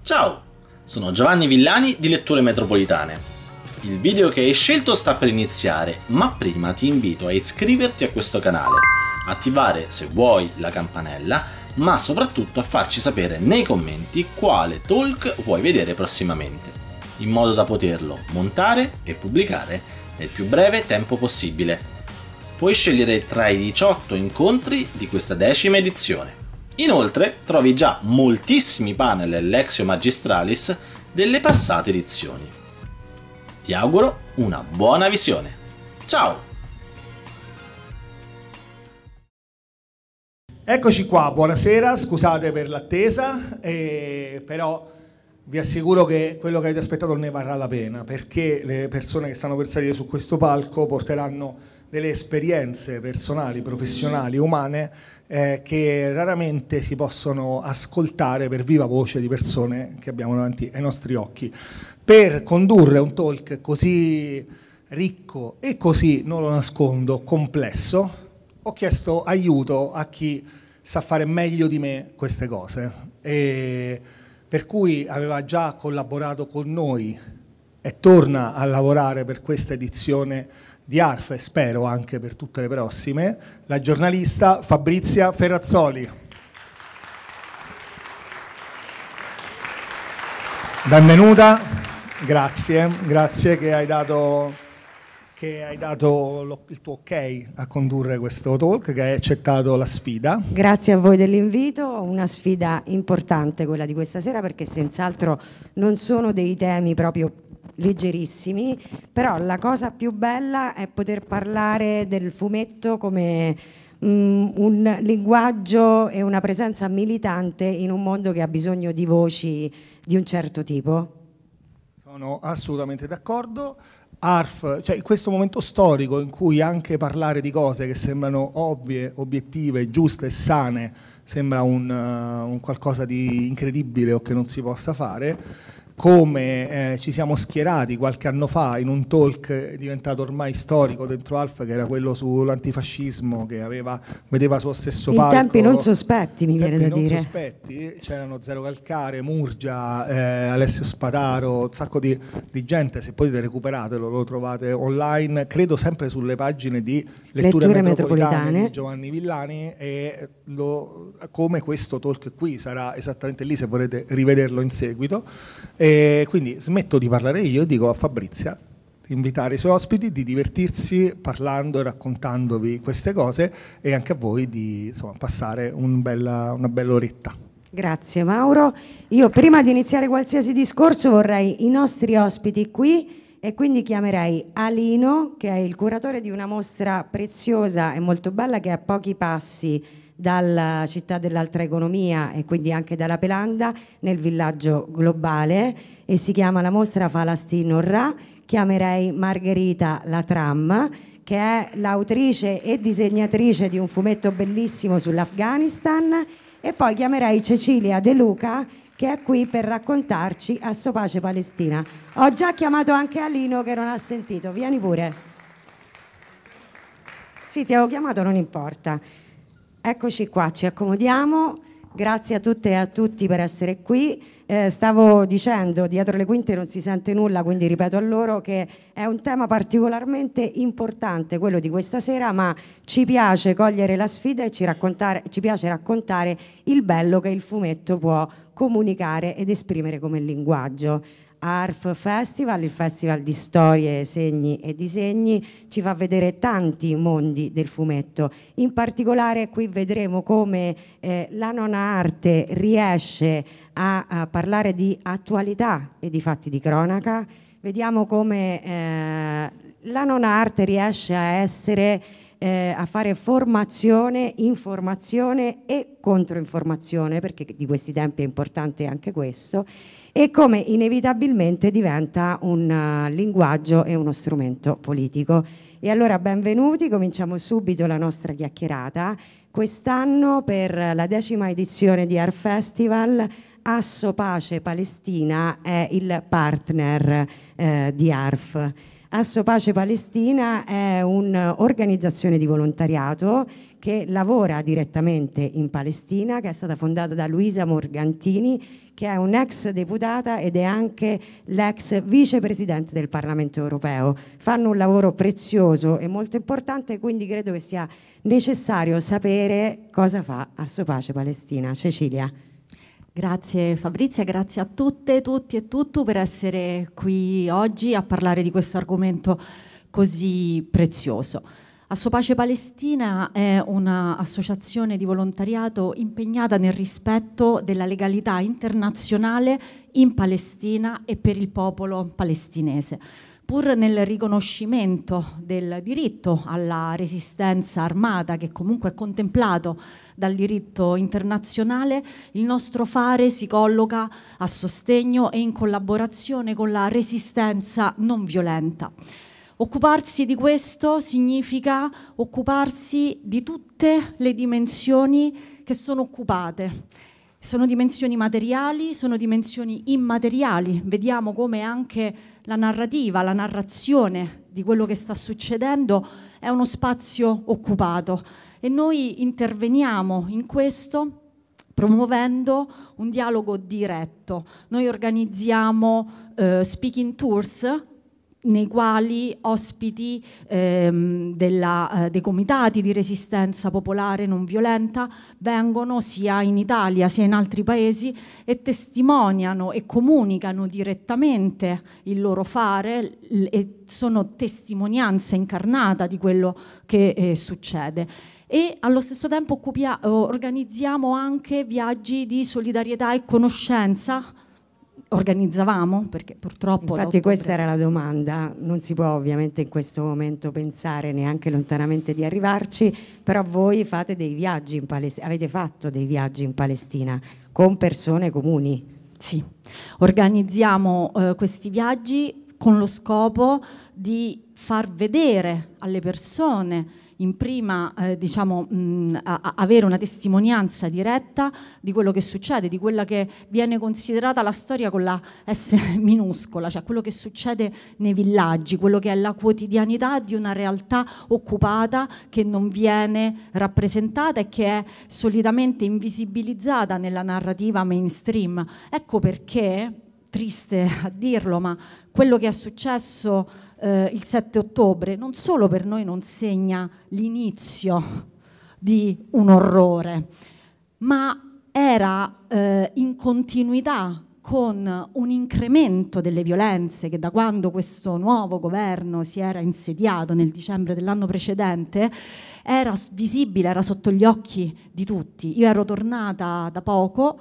Ciao, sono Giovanni Villani di Letture Metropolitane. Il video che hai scelto sta per iniziare, ma prima ti invito a iscriverti a questo canale, attivare se vuoi la campanella, ma soprattutto a farci sapere nei commenti quale talk vuoi vedere prossimamente, in modo da poterlo montare e pubblicare nel più breve tempo possibile. Puoi scegliere tra i 18 incontri di questa 10ª edizione. Inoltre trovi già moltissimi panel e Lectio Magistralis delle passate edizioni. Ti auguro una buona visione. Ciao! Eccoci qua, buonasera, scusate per l'attesa, però vi assicuro che quello che avete aspettato ne varrà la pena, perché le persone che stanno per salire su questo palco porteranno delle esperienze personali, professionali, umane, che raramente si possono ascoltare per viva voce di persone che abbiamo davanti ai nostri occhi. Per condurre un talk così ricco e così, non lo nascondo, complesso, ho chiesto aiuto a chi sa fare meglio di me queste cose, e per cui aveva già collaborato con noi e torna a lavorare per questa edizione di ARF e spero anche per tutte le prossime, la giornalista Fabrizia Ferrazzoli. Benvenuta, grazie che hai dato il tuo ok a condurre questo talk, che hai accettato la sfida. Grazie a voi dell'invito, una sfida importante quella di questa sera, perché senz'altro non sono dei temi proprio leggerissimi, però la cosa più bella è poter parlare del fumetto come un linguaggio e una presenza militante in un mondo che ha bisogno di voci di un certo tipo. Sono assolutamente d'accordo. ARF, cioè in questo momento storico in cui anche parlare di cose che sembrano ovvie, obiettive, giuste e sane sembra un qualcosa di incredibile o che non si possa fare, come ci siamo schierati qualche anno fa in un talk diventato ormai storico dentro ARF, che era quello sull'antifascismo, che vedeva sullo stesso palco. In tempi non sospetti, mi viene da dire. In tempi non sospetti, c'erano Zero Calcare, Murgia, Alessio Spataro, un sacco di gente. Se potete recuperatelo, lo trovate online, credo sempre sulle pagine di Letture Metropolitane di Giovanni Villani, e come questo talk qui sarà esattamente lì se volete rivederlo in seguito. E quindi smetto di parlare io e dico a Fabrizia di invitare i suoi ospiti, di divertirsi parlando e raccontandovi queste cose, e anche a voi di passare una bella oretta. Grazie Mauro. Io prima di iniziare qualsiasi discorso vorrei i nostri ospiti qui, e quindi chiamerei Alino, che è il curatore di una mostra preziosa e molto bella che è a pochi passi dalla città dell'altra economia e quindi anche dalla Pelanda, nel villaggio globale, e si chiama la mostra Falastin Orra. Chiamerei Margherita Latram, che è l'autrice e disegnatrice di un fumetto bellissimo sull'Afghanistan, e poi chiamerei Cecilia De Luca, che è qui per raccontarci Asso Pace Palestina. Ho già chiamato anche Alino che non ha sentito, vieni pure. Sì, ti avevo chiamato, non importa. Eccoci qua, ci accomodiamo. Grazie a tutte e a tutti per essere qui. Stavo dicendo, dietro le quinte non si sente nulla, quindi ripeto a loro che è un tema particolarmente importante quello di questa sera, ma ci piace cogliere la sfida e ci piace raccontare il bello che il fumetto può comunicare ed esprimere come linguaggio. ARF Festival, il festival di storie, segni e disegni, ci fa vedere tanti mondi del fumetto. In particolare qui vedremo come la nona arte riesce a parlare di attualità e di fatti di cronaca. Vediamo come la nona arte riesce a essere a fare formazione, informazione e controinformazione, perché di questi tempi è importante anche questo, e come inevitabilmente diventa un linguaggio e uno strumento politico. E allora benvenuti, cominciamo subito la nostra chiacchierata. Quest'anno per la 10ª edizione di Art Festival Asso Pace Palestina è il partner di ARF. Assopace Palestina è un'organizzazione di volontariato che lavora direttamente in Palestina, che è stata fondata da Luisa Morgantini, che è un'ex deputata ed è anche l'ex vicepresidente del Parlamento europeo. Fanno un lavoro prezioso e molto importante, quindi credo che sia necessario sapere cosa fa Assopace Palestina. Cecilia. Grazie Fabrizia, grazie a tutte, tutti e tutto per essere qui oggi a parlare di questo argomento così prezioso. Assopace Palestina è un'associazione di volontariato impegnata nel rispetto della legalità internazionale in Palestina e per il popolo palestinese. Pur nel riconoscimento del diritto alla resistenza armata, che comunque è contemplato dal diritto internazionale, il nostro fare si colloca a sostegno e in collaborazione con la resistenza non violenta. Occuparsi di questo significa occuparsi di tutte le dimensioni che sono occupate. Sono dimensioni materiali, sono dimensioni immateriali. Vediamo come anche la narrativa, la narrazione di quello che sta succedendo è uno spazio occupato e noi interveniamo in questo promuovendo un dialogo diretto. Noi organizziamo speaking tours nei quali ospiti dei comitati di resistenza popolare non violenta vengono sia in Italia sia in altri paesi e testimoniano e comunicano direttamente il loro fare e sono testimonianza incarnata di quello che succede. E allo stesso tempo organizziamo anche viaggi di solidarietà e conoscenza. Organizzavamo, perché purtroppo... Infatti questa era la domanda, non si può ovviamente in questo momento pensare neanche lontanamente di arrivarci, però voi fate dei viaggi in Palestina, avete fatto dei viaggi in Palestina con persone comuni. Sì, organizziamo questi viaggi con lo scopo di far vedere alle persone in prima, avere una testimonianza diretta di quello che succede, di quella che viene considerata la storia con la S minuscola, cioè quello che succede nei villaggi, quello che è la quotidianità di una realtà occupata che non viene rappresentata e che è solitamente invisibilizzata nella narrativa mainstream. Ecco perché, triste a dirlo, ma quello che è successo il 7 ottobre non solo per noi non segna l'inizio di un orrore, ma era in continuità con un incremento delle violenze che da quando questo nuovo governo si era insediato nel dicembre dell'anno precedente era visibile, era sotto gli occhi di tutti. Io ero tornata da poco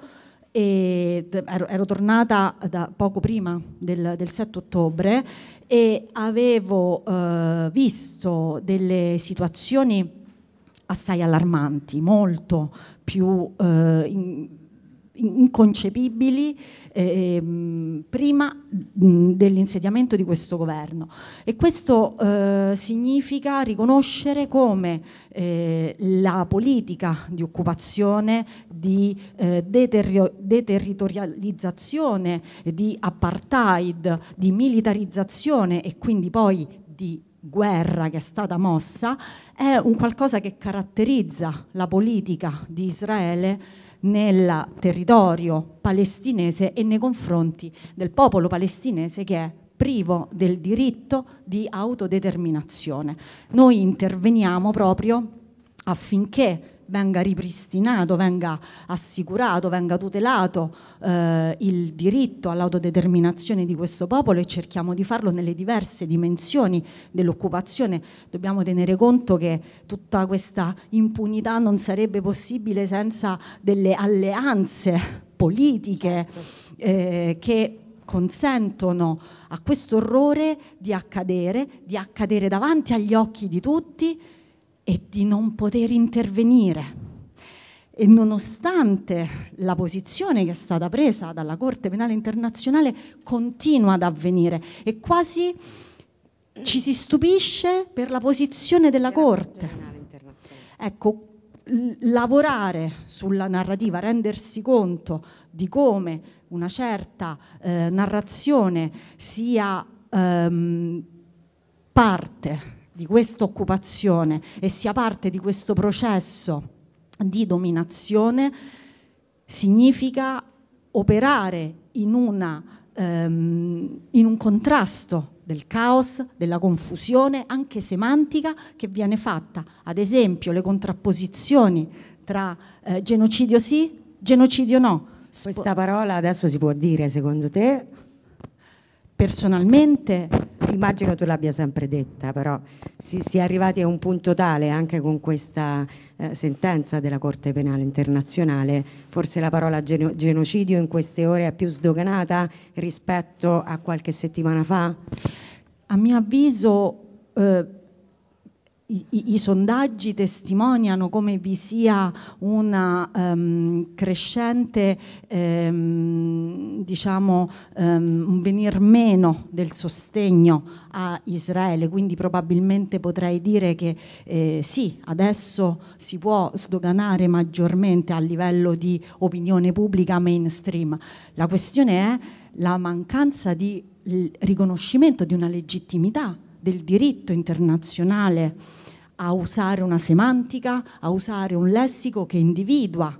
ero tornata da poco prima del 7 ottobre e avevo visto delle situazioni assai allarmanti, molto più inconcepibili prima dell'insediamento di questo governo. E questo significa riconoscere come la politica di occupazione, di deterritorializzazione, di apartheid, di militarizzazione e quindi poi di guerra che è stata mossa è un qualcosa che caratterizza la politica di Israele nel territorio palestinese e nei confronti del popolo palestinese che è privo del diritto di autodeterminazione. Noi interveniamo proprio affinché venga ripristinato, venga assicurato, venga tutelato il diritto all'autodeterminazione di questo popolo e cerchiamo di farlo nelle diverse dimensioni dell'occupazione. Dobbiamo tenere conto che tutta questa impunità non sarebbe possibile senza delle alleanze politiche che consentono a questo orrore di accadere davanti agli occhi di tutti e di non poter intervenire. E nonostante la posizione che è stata presa dalla Corte Penale Internazionale continua ad avvenire e quasi ci si stupisce per la posizione della Corte. Ecco, lavorare sulla narrativa, rendersi conto di come una certa narrazione sia parte di questa occupazione e sia parte di questo processo di dominazione, significa operare in un contrasto del caos, della confusione, anche semantica, che viene fatta. Ad esempio, le contrapposizioni tra genocidio sì, genocidio no. Questa parola adesso si può dire, secondo te? Personalmente immagino tu l'abbia sempre detta, però si è arrivati a un punto tale anche con questa sentenza della Corte Penale Internazionale, forse la parola genocidio in queste ore è più sdoganata rispetto a qualche settimana fa? A mio avviso i sondaggi testimoniano come vi sia una crescente, diciamo, un venir meno del sostegno a Israele, quindi probabilmente potrei dire che sì, adesso si può sdoganare maggiormente a livello di opinione pubblica mainstream. La questione è la mancanza di riconoscimento di una legittimità del diritto internazionale a usare una semantica, a usare un lessico che individua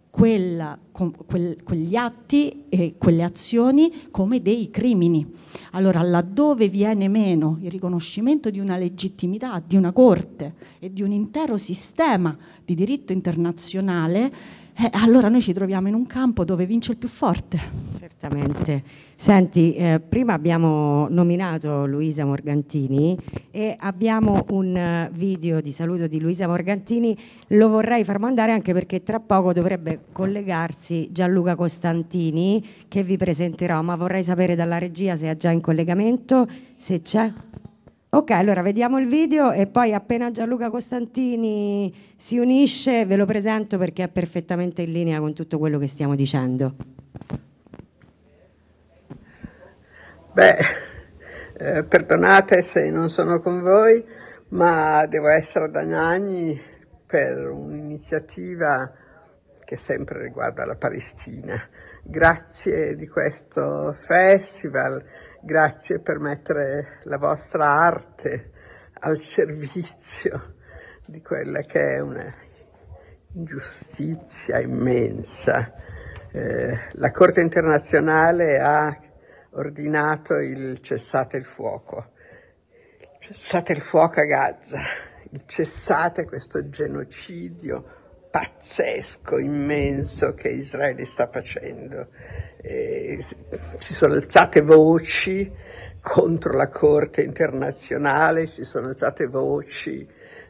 quegli atti e quelle azioni come dei crimini. Allora, laddove viene meno il riconoscimento di una legittimità, di una corte e di un intero sistema di diritto internazionale, allora noi ci troviamo in un campo dove vince il più forte. Certamente. Senti, prima abbiamo nominato Luisa Morgantini e abbiamo un video di saluto di Luisa Morgantini, lo vorrei far mandare anche perché tra poco dovrebbe collegarsi Gianluca Costantini che vi presenterò, ma vorrei sapere dalla regia se è già in collegamento, se c'è. Ok, allora vediamo il video e poi appena Gianluca Costantini si unisce ve lo presento perché è perfettamente in linea con tutto quello che stiamo dicendo. Perdonate se non sono con voi, ma devo essere ad Anagni per un'iniziativa che sempre riguarda la Palestina. Grazie di questo festival, grazie per mettere la vostra arte al servizio di quella che è una ingiustizia immensa. La Corte internazionale ha ordinato il cessate il fuoco a Gaza, il cessate questo genocidio pazzesco, immenso che Israele sta facendo. Si sono alzate voci contro la Corte internazionale, si sono alzate voci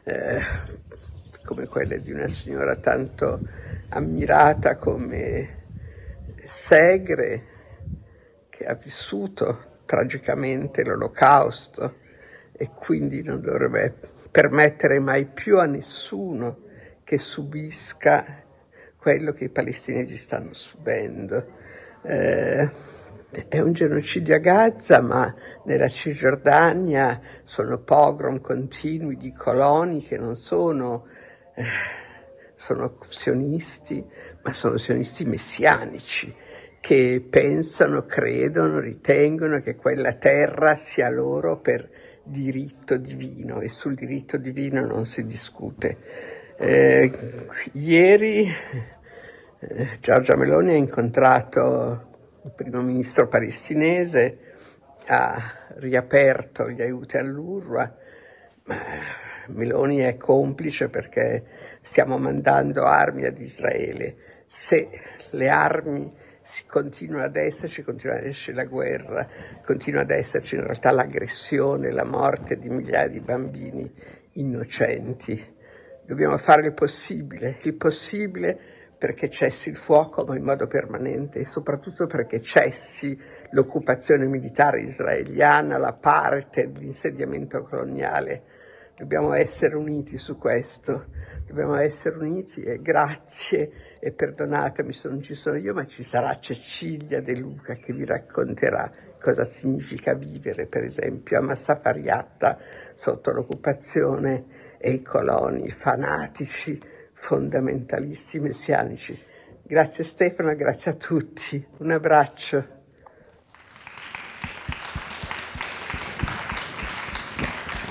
come quelle di una signora tanto ammirata come Segre, che ha vissuto tragicamente l'Olocausto e quindi non dovrebbe permettere mai più a nessuno che subisca quello che i palestinesi stanno subendo. È un genocidio a Gaza, ma nella Cisgiordania sono pogrom continui di coloni che non sono sionisti, ma sono sionisti messianici, che pensano, credono, ritengono che quella terra sia loro per diritto divino e sul diritto divino non si discute. Ieri Giorgia Meloni ha incontrato il primo ministro palestinese, ha riaperto gli aiuti all'UNRWA. Meloni è complice perché stiamo mandando armi ad Israele. Se le armi continua ad esserci la guerra, continua ad esserci in realtà l'aggressione, la morte di migliaia di bambini innocenti. Dobbiamo fare il possibile perché cessi il fuoco ma in modo permanente e soprattutto perché cessi l'occupazione militare israeliana, la parte dell'insediamento coloniale. Dobbiamo essere uniti su questo, dobbiamo essere uniti e grazie e perdonatemi se non ci sono io, ma ci sarà Cecilia De Luca che vi racconterà cosa significa vivere, per esempio, a Massafariatta sotto l'occupazione e i coloni fanatici, fondamentalisti messianici. Grazie Stefano, grazie a tutti, un abbraccio.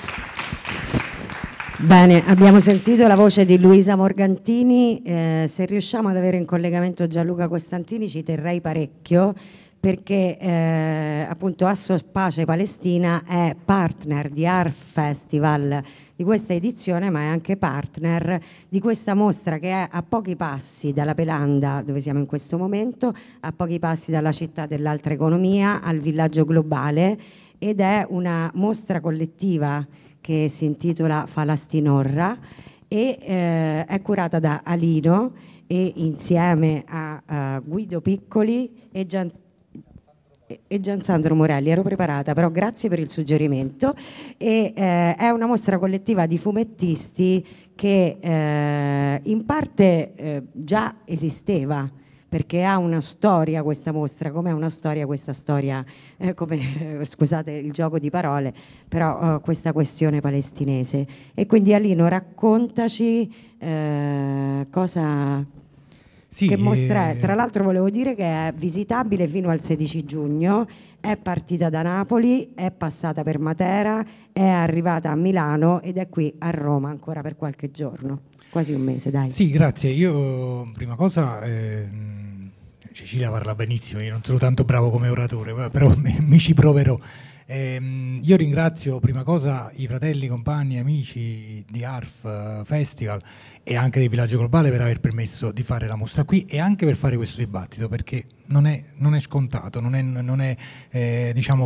Bene, abbiamo sentito la voce di Luisa Morgantini, se riusciamo ad avere in collegamento Gianluca Costantini ci terrei parecchio, perché appunto Asso Pace Palestina è partner di Art Festival di questa edizione, ma è anche partner di questa mostra che è a pochi passi dalla Pelanda, dove siamo in questo momento, a pochi passi dalla città dell'altra economia, al villaggio globale, ed è una mostra collettiva che si intitola Falastinorra e è curata da Alino e insieme a Guido Piccoli e Giansandro Morelli. Ero preparata, però grazie per il suggerimento. E è una mostra collettiva di fumettisti che in parte già esisteva, perché ha una storia questa mostra, come ha una storia questa storia, scusate il gioco di parole, però questa questione palestinese. E quindi Alino, raccontaci cosa... Sì, che mostra è? Tra l'altro volevo dire che è visitabile fino al 16 giugno, è partita da Napoli, è passata per Matera, è arrivata a Milano ed è qui a Roma ancora per qualche giorno, quasi un mese, dai. Sì, grazie. Io, prima cosa, Cecilia parla benissimo, io non sono tanto bravo come oratore, però mi ci proverò. Io ringrazio prima cosa i fratelli, compagni, amici di ARF Festival e anche del Villaggio Globale per aver permesso di fare la mostra qui e anche per fare questo dibattito, perché non è scontato, non è diciamo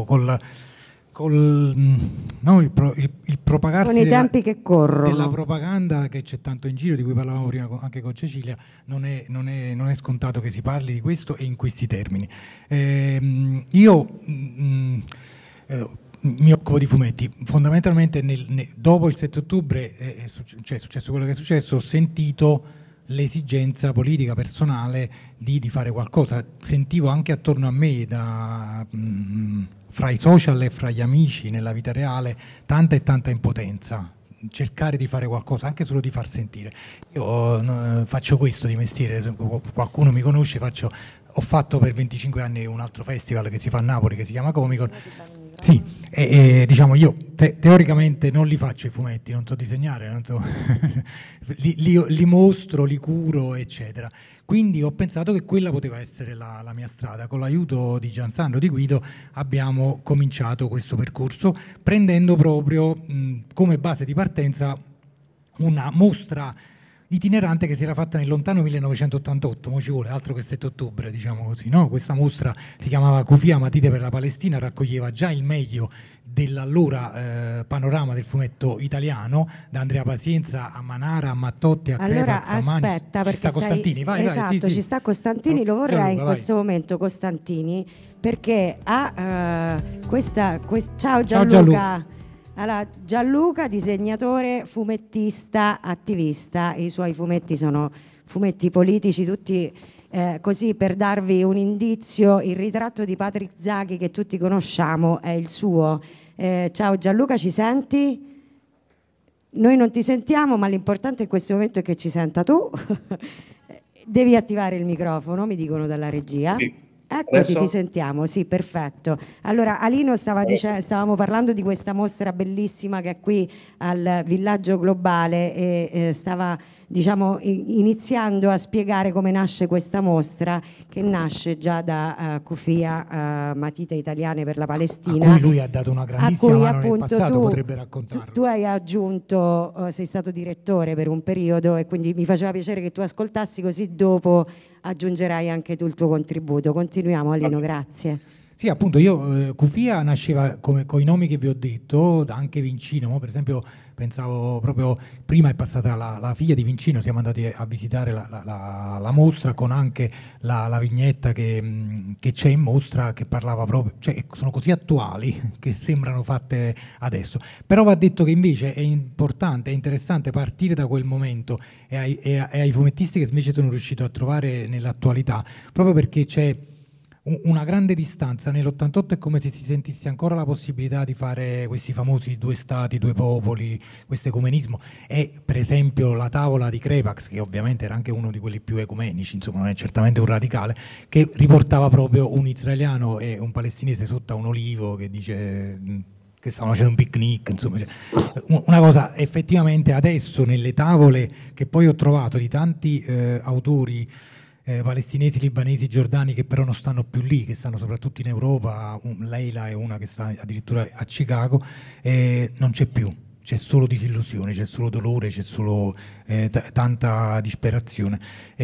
no, il propagarsi con i tempi che corrono della propaganda che c'è tanto in giro, di cui parlavamo prima anche con Cecilia, non è scontato che si parli di questo e in questi termini. Io mi occupo di fumetti, fondamentalmente dopo il 7 ottobre è successo quello che è successo, ho sentito l'esigenza politica personale di fare qualcosa, sentivo anche attorno a me fra i social e fra gli amici nella vita reale tanta e tanta impotenza, cercare di fare qualcosa, anche solo di far sentire. Io faccio questo di mestiere, qualcuno mi conosce, ho fatto per 25 anni un altro festival che si fa a Napoli che si chiama Comicon. Sì, diciamo io teoricamente non li faccio i fumetti, non so disegnare, non so li mostro, li curo, eccetera. Quindi ho pensato che quella poteva essere la mia strada. Con l'aiuto di Giansandro, di Guido, abbiamo cominciato questo percorso prendendo proprio come base di partenza una mostra itinerante che si era fatta nel lontano 1988, mo ci vuole altro che 7 ottobre, diciamo così, no? Questa mostra si chiamava Cufia Matite per la Palestina, raccoglieva già il meglio dell'allora panorama del fumetto italiano, da Andrea Pazienza a Manara, a Mattotti, a allora, Crepax, a Mani. aspetta, perché sta Costantini, vai, esatto, sì. Ci sta Costantini, lo vorrei Gianluca, in questo momento Costantini, perché ha ciao Gianluca. Allora, Gianluca, disegnatore, fumettista, attivista, i suoi fumetti sono fumetti politici, tutti così per darvi un indizio, il ritratto di Patrick Zaki che tutti conosciamo è il suo. Ciao Gianluca, ci senti? Noi non ti sentiamo, ma l'importante in questo momento è che ci senta tu. Devi attivare il microfono, mi dicono dalla regia. Sì. Eccoti, Adesso? ti sentiamo, sì, perfetto. Allora, Alino stavamo parlando di questa mostra bellissima che è qui al Villaggio Globale e stava, diciamo, iniziando a spiegare come nasce questa mostra, che nasce già da Cufia, Matite Italiane per la Palestina. A cui lui ha dato una grandissima mano nel passato, potrebbe raccontarlo. Tu hai aggiunto, sei stato direttore per un periodo e quindi mi faceva piacere che tu ascoltassi, così dopo aggiungerai anche tu il tuo contributo. Continuiamo Alino, grazie. Sì, appunto, io Cufia nasceva come con i nomi che vi ho detto, da anche Vincino, per esempio pensavo proprio, prima è passata la figlia di Vincino, siamo andati a visitare la mostra con anche la vignetta che c'è in mostra, che parlava proprio, cioè sono così attuali che sembrano fatte adesso, però va detto che invece è importante, è interessante partire da quel momento e ai fumettisti che invece sono riuscito a trovare nell'attualità, proprio perché c'è una grande distanza. Nell'88 è come se si sentisse ancora la possibilità di fare questi famosi due stati, due popoli, questo ecumenismo, e per esempio la tavola di Crepax, che ovviamente era anche uno di quelli più ecumenici, insomma non è certamente un radicale, che riportava proprio un israeliano e un palestinese sotto a un olivo che dice che stavano facendo un picnic, insomma, cioè, una cosa effettivamente adesso nelle tavole che poi ho trovato di tanti autori palestinesi, libanesi, giordani che però non stanno più lì, che stanno soprattutto in Europa, Leila è una che sta addirittura a Chicago, non c'è più. C'è solo disillusione, c'è solo dolore, c'è solo tanta disperazione.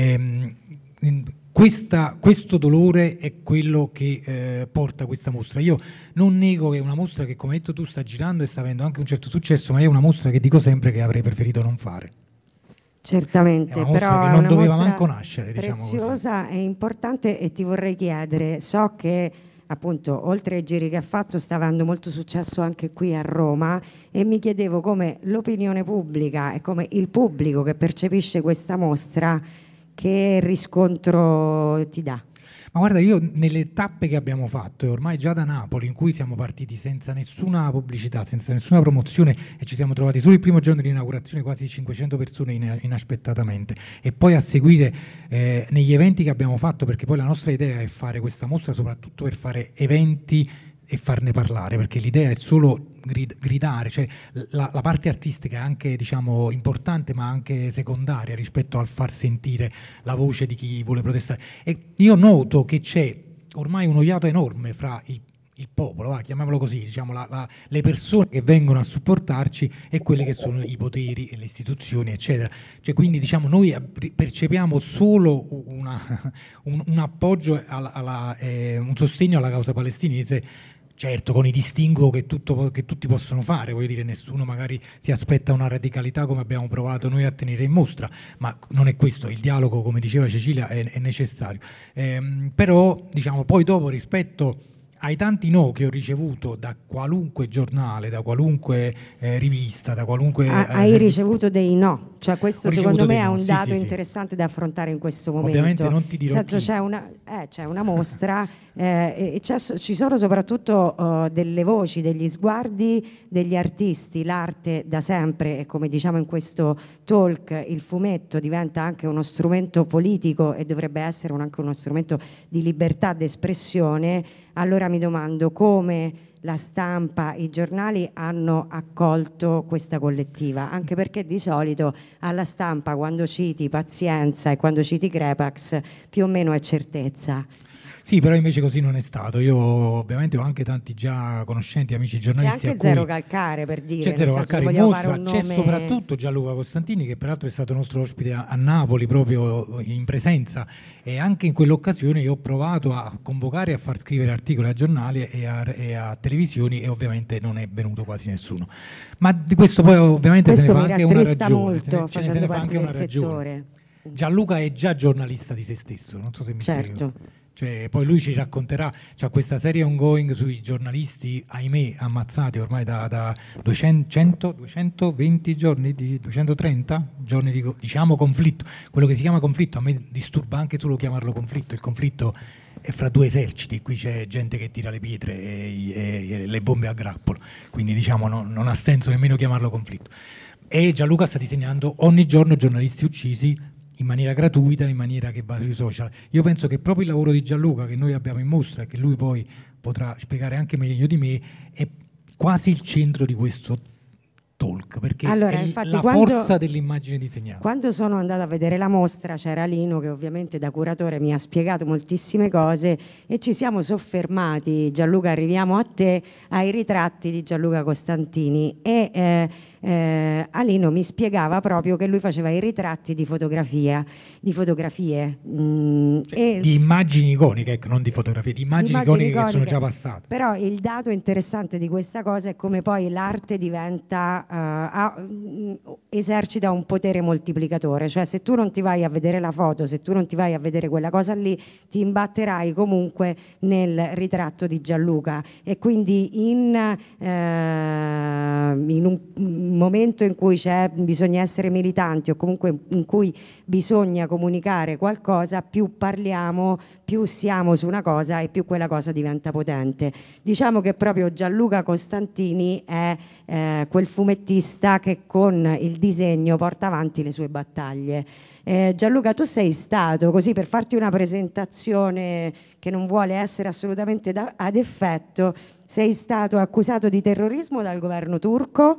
Questo dolore è quello che porta questa mostra. Io non nego che è una mostra che, come hai detto tu, sta girando e sta avendo anche un certo successo, ma è una mostra che dico sempre che avrei preferito non fare. Certamente, è una mostra però che è non una doveva mostra manco nascere, diciamo preziosa e importante, e ti vorrei chiedere, so che appunto oltre ai giri che ha fatto sta avendo molto successo anche qui a Roma, e mi chiedevo come l'opinione pubblica e come il pubblico che percepisce questa mostra, che riscontro ti dà? Ma guarda, io nelle tappe che abbiamo fatto, e ormai già da Napoli, in cui siamo partiti senza nessuna pubblicità, senza nessuna promozione, e ci siamo trovati solo il primo giorno di inaugurazione quasi 500 persone inaspettatamente, e poi a seguire negli eventi che abbiamo fatto, perché poi la nostra idea è fare questa mostra soprattutto per fare eventi e farne parlare, perché l'idea è solo gridare, cioè la parte artistica è anche, diciamo, importante ma anche secondaria rispetto al far sentire la voce di chi vuole protestare. E io noto che c'è ormai un iato enorme fra il popolo, chiamiamolo così, diciamo, le persone che vengono a supportarci e quelle che sono i poteri e le istituzioni, eccetera. Cioè, quindi, diciamo, noi percepiamo solo un appoggio, un sostegno alla causa palestinese, certo, con i distinguo che tutti possono fare, voglio dire, nessuno magari si aspetta una radicalità come abbiamo provato noi a tenere in mostra, ma non è questo, il dialogo, come diceva Cecilia, è necessario. Però, diciamo, poi dopo, rispetto ai tanti no che ho ricevuto da qualunque giornale, da qualunque rivista, da qualunque... Hai ricevuto dei no, cioè questo secondo me è un dato sì. interessante da affrontare in questo momento. Ovviamente non ti dirò. Nel senso, c'è una mostra e ci sono soprattutto delle voci, degli sguardi degli artisti. L'arte da sempre, e come diciamo in questo talk, il fumetto diventa anche uno strumento politico e dovrebbe essere anche uno strumento di libertà d'espressione. Allora mi domando come la stampa, i giornali hanno accolto questa collettiva, anche perché di solito alla stampa, quando citi Pazienza e quando citi Crepax, più o meno è certezza. Sì, però invece così non è stato. Io ovviamente ho anche tanti già conoscenti, amici giornalisti. C'è anche Zero Calcare, per dire. C'è Zero Calcare in mostra, c'è soprattutto Gianluca Costantini, che peraltro è stato nostro ospite a Napoli proprio in presenza, e anche in quell'occasione io ho provato a convocare e a far scrivere articoli a giornali e a televisioni, e ovviamente non è venuto quasi nessuno. Ma di questo poi ovviamente se ne fa anche una ragione. Molto, facendo parte del settore. Gianluca è già giornalista di se stesso, non so se mi spiego. Cioè, poi lui ci racconterà, c'è questa serie ongoing sui giornalisti, ahimè, ammazzati ormai da 220 giorni, 230 giorni di, diciamo, conflitto. Quello che si chiama conflitto, a me disturba anche solo chiamarlo conflitto. Il conflitto è fra due eserciti, qui c'è gente che tira le pietre e le bombe a grappolo, quindi diciamo non ha senso nemmeno chiamarlo conflitto. E Gianluca sta disegnando ogni giorno giornalisti uccisi, in maniera gratuita, in maniera che va sui social. Io penso che proprio il lavoro di Gianluca, che noi abbiamo in mostra e che lui poi potrà spiegare anche meglio di me, è quasi il centro di questo talk, perché allora, è infatti, la forza dell'immagine disegnata. Quando sono andata a vedere la mostra c'era Lino, che ovviamente da curatore mi ha spiegato moltissime cose, e ci siamo soffermati, Gianluca, arriviamo a te, ai ritratti di Gianluca Costantini, e Alino mi spiegava proprio che lui faceva i ritratti di fotografie, di immagini iconiche, non di fotografie, di immagini iconiche che sono già passate. Però il dato interessante di questa cosa è come poi l'arte diventa esercita un potere moltiplicatore, cioè se tu non ti vai a vedere la foto, se tu non ti vai a vedere quella cosa lì, ti imbatterai comunque nel ritratto di Gianluca, e quindi in un momento in cui bisogna essere militanti o comunque in cui bisogna comunicare qualcosa, più parliamo, più siamo su una cosa e più quella cosa diventa potente. Diciamo che proprio Gianluca Costantini è quel fumettista che con il disegno porta avanti le sue battaglie. Gianluca, tu sei stato, così per farti una presentazione che non vuole essere assolutamente ad effetto, sei stato accusato di terrorismo dal governo turco.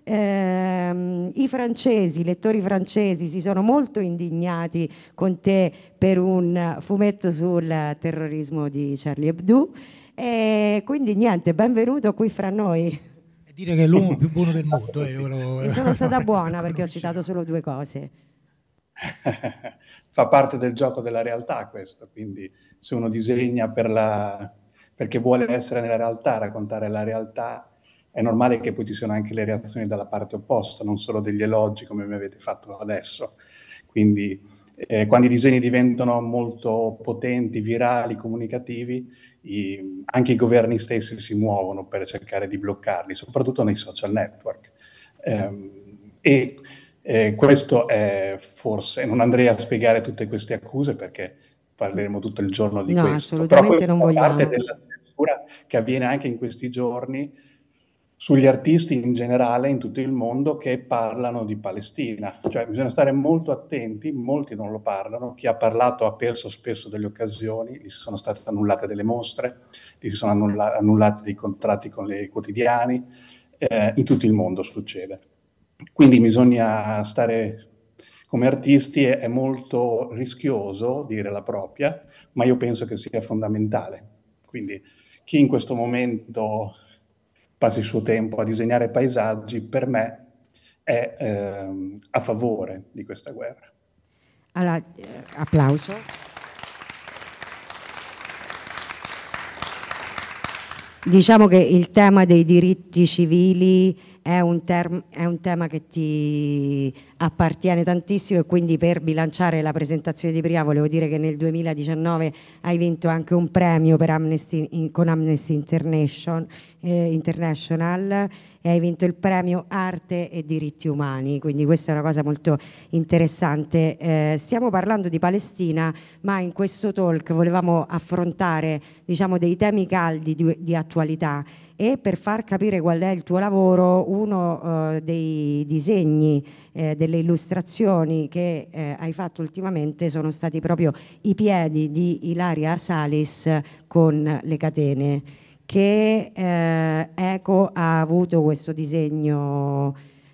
I francesi, i lettori francesi si sono molto indignati con te per un fumetto sul terrorismo di Charlie Hebdo, e quindi niente, benvenuto qui fra noi. Dire che è l'uomo più buono del mondo. E sono stata buona perché ho citato solo 2 cose. Fa parte del gioco della realtà questo, quindi se uno disegna perché vuole essere nella realtà, raccontare la realtà, è normale che poi ci siano anche le reazioni dalla parte opposta, non solo degli elogi come mi avete fatto adesso. Quindi quando i disegni diventano molto potenti, virali, comunicativi, anche i governi stessi si muovono per cercare di bloccarli, soprattutto nei social network. Questo è forse, non andrei a spiegare tutte queste accuse perché parleremo tutto il giorno di questo. Assolutamente però non questa vogliamo. parte della censura che avviene anche in questi giorni sugli artisti in generale in tutto il mondo che parlano di Palestina. Cioè bisogna stare molto attenti, molti non lo parlano, chi ha parlato ha perso spesso delle occasioni, gli si sono state annullate delle mostre, gli si sono annullati dei contratti con i quotidiani, in tutto il mondo succede. Quindi bisogna stare, come artisti è molto rischioso dire la propria, ma io penso che sia fondamentale. Quindi chi in questo momento passi il suo tempo a disegnare paesaggi, per me è a favore di questa guerra. Allora, applauso. Diciamo che il tema dei diritti civili è un tema che ti appartiene tantissimo, e quindi per bilanciare la presentazione di prima volevo dire che nel 2019 hai vinto anche un premio per con Amnesty International e hai vinto il premio Arte e Diritti Umani, quindi questa è una cosa molto interessante. Stiamo parlando di Palestina, ma in questo talk volevamo affrontare, diciamo, dei temi caldi di attualità, e per far capire qual è il tuo lavoro, uno dei disegni, delle illustrazioni che hai fatto ultimamente sono stati proprio i piedi di Ilaria Salis con le catene. Che eco ha avuto questo disegno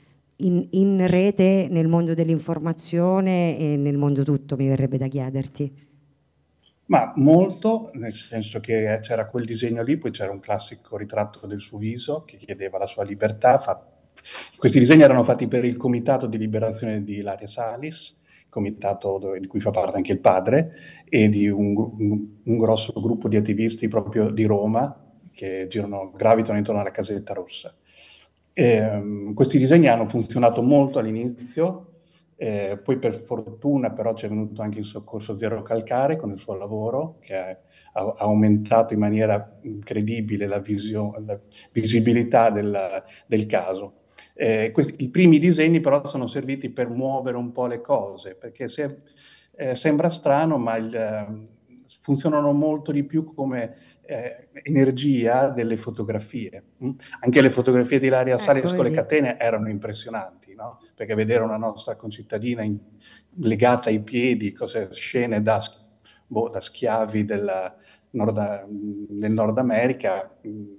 in rete, nel mondo dell'informazione e nel mondo tutto, mi verrebbe da chiederti? Ma molto, nel senso che c'era quel disegno lì, poi c'era un classico ritratto del suo viso che chiedeva la sua libertà. Questi disegni erano fatti per il Comitato di Liberazione di Ilaria Salis, comitato di cui fa parte anche il padre, e di un grosso gruppo di attivisti proprio di Roma che gravitano intorno alla Casetta Rossa. Questi disegni hanno funzionato molto all'inizio. Poi per fortuna però ci è venuto anche il Soccorso Zero Calcare con il suo lavoro, che ha aumentato in maniera incredibile la visibilità del caso. I primi disegni però sono serviti per muovere un po' le cose, perché sembra strano, ma funzionano molto di più come energia delle fotografie. Anche le fotografie di Ilaria Salis con le catene erano impressionanti, no? Perché vedere una nostra concittadina legata ai piedi, scene da schiavi del Nord America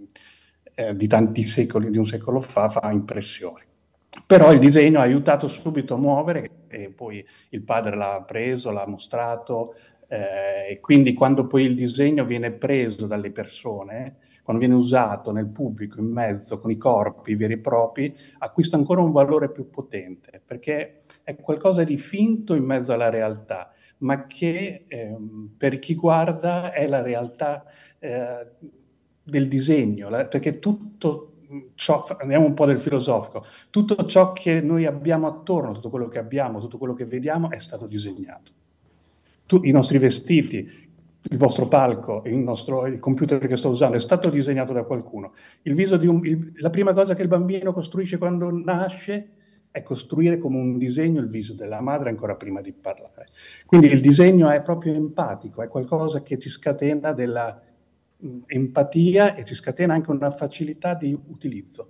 di tanti secoli, di un secolo fa impressione. Però il disegno ha aiutato subito a muovere, e poi il padre l'ha preso, l'ha mostrato, e quindi quando poi il disegno viene preso dalle persone, quando viene usato nel pubblico, in mezzo, con i corpi veri e propri, acquista ancora un valore più potente, perché è qualcosa di finto in mezzo alla realtà, ma che per chi guarda è la realtà del disegno, perché tutto ciò, andiamo un po' del filosofico, tutto ciò che noi abbiamo attorno, tutto quello che abbiamo, tutto quello che vediamo è stato disegnato. I nostri vestiti, il vostro palco, il computer che sto usando è stato disegnato da qualcuno. Il viso la prima cosa che il bambino costruisce quando nasce è costruire come un disegno il viso della madre ancora prima di parlare. Quindi il disegno è proprio empatico, è qualcosa che ti scatena della empatia e ci scatena anche una facilità di utilizzo.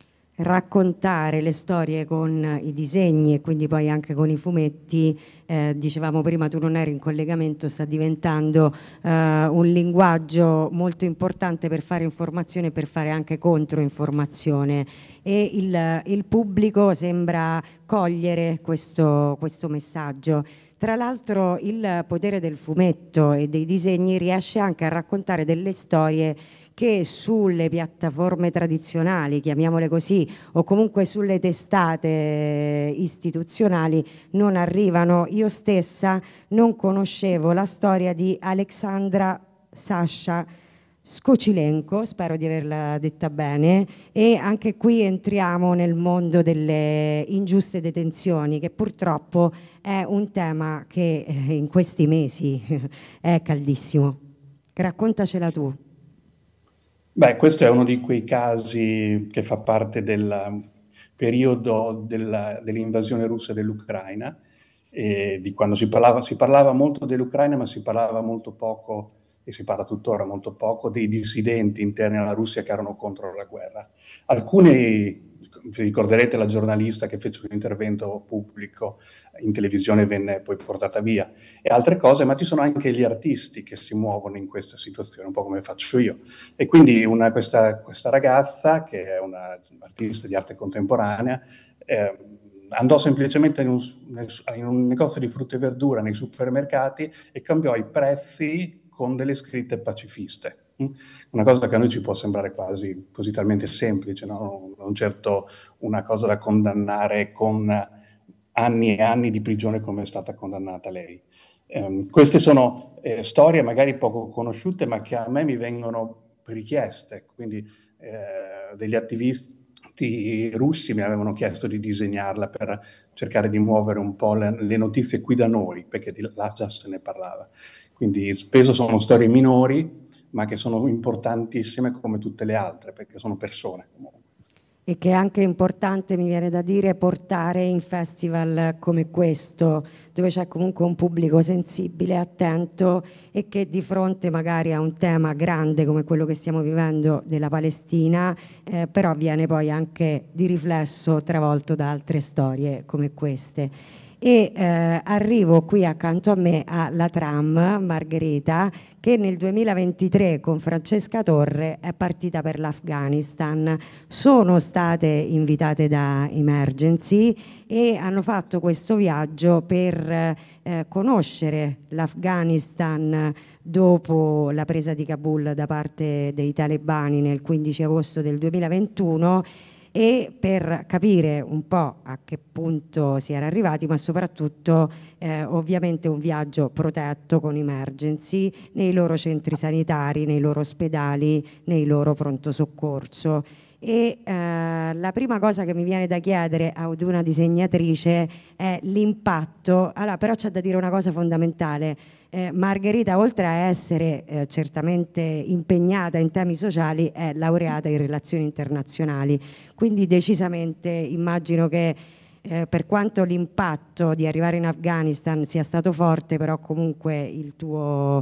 Raccontare le storie con i disegni e quindi poi anche con i fumetti, dicevamo prima, tu non eri in collegamento, sta diventando un linguaggio molto importante per fare informazione e per fare anche controinformazione, e il pubblico sembra cogliere questo messaggio. Tra l'altro il potere del fumetto e dei disegni riesce anche a raccontare delle storie che sulle piattaforme tradizionali, chiamiamole così, o comunque sulle testate istituzionali non arrivano. Io stessa non conoscevo la storia di Alexandra Sasha Skocilenko, spero di averla detta bene, e anche qui entriamo nel mondo delle ingiuste detenzioni, che purtroppo è un tema che in questi mesi è caldissimo. Raccontacela tu. Beh, questo è uno di quei casi che fa parte del periodo dell'invasione russa dell'Ucraina, di quando si parlava molto dell'Ucraina, ma si parlava molto poco, e si parla tuttora molto poco, dei dissidenti interni alla Russia che erano contro la guerra. Alcuni, vi ricorderete la giornalista che fece un intervento pubblico in televisione e venne poi portata via, e altre cose, ma ci sono anche gli artisti che si muovono in questa situazione, un po' come faccio io. E quindi questa ragazza, che è un'artista di arte contemporanea, andò semplicemente in un negozio di frutta e verdura nei supermercati e cambiò i prezzi con delle scritte pacifiste. Una cosa che a noi ci può sembrare quasi così talmente semplice, no? Non certo una cosa da condannare con anni e anni di prigione come è stata condannata lei. Queste sono storie magari poco conosciute, ma che a me mi vengono richieste. Quindi degli attivisti russi mi avevano chiesto di disegnarla per cercare di muovere un po' le notizie qui da noi, perché di là già se ne parlava. Quindi spesso sono storie minori, ma che sono importantissime come tutte le altre, perché sono persone. E che è anche importante, mi viene da dire, portare in festival come questo, dove c'è comunque un pubblico sensibile, attento, e che di fronte magari a un tema grande come quello che stiamo vivendo della Palestina, però viene poi anche di riflesso travolto da altre storie come queste. E arrivo qui accanto a me alla Tram, Margherita, che nel 2023 con Francesca Torre è partita per l'Afghanistan. Sono state invitate da Emergency e hanno fatto questo viaggio per conoscere l'Afghanistan dopo la presa di Kabul da parte dei talebani nel 15 agosto del 2021, e per capire un po' a che punto si era arrivati, ma soprattutto ovviamente un viaggio protetto con Emergency nei loro centri sanitari, nei loro ospedali, nei loro pronto soccorso. E la prima cosa che mi viene da chiedere ad una disegnatrice è l'impatto. Allora, però c'è da dire una cosa fondamentale. Margherita, oltre a essere certamente impegnata in temi sociali, è laureata in relazioni internazionali, quindi decisamente immagino che per quanto l'impatto di arrivare in Afghanistan sia stato forte, però comunque il tuo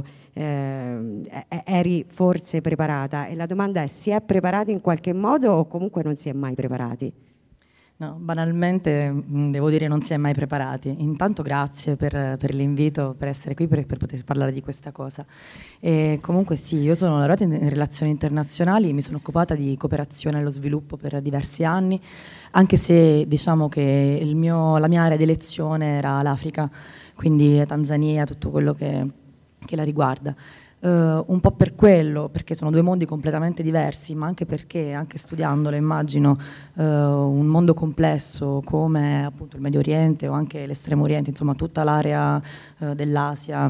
eri forse preparata. E la domanda è: si è preparati in qualche modo o comunque non si è mai preparati? No, banalmente devo dire non si è mai preparati. Intanto grazie per l'invito, per essere qui, per poter parlare di questa cosa. E comunque sì, io sono laureata in relazioni internazionali, mi sono occupata di cooperazione allo sviluppo per diversi anni, anche se diciamo che la mia area di elezione era l'Africa, quindi Tanzania, tutto quello che la riguarda. Un po' per quello, perché sono due mondi completamente diversi, ma anche perché, anche studiandolo, immagino un mondo complesso come appunto il Medio Oriente o anche l'Estremo Oriente, insomma tutta l'area dell'Asia,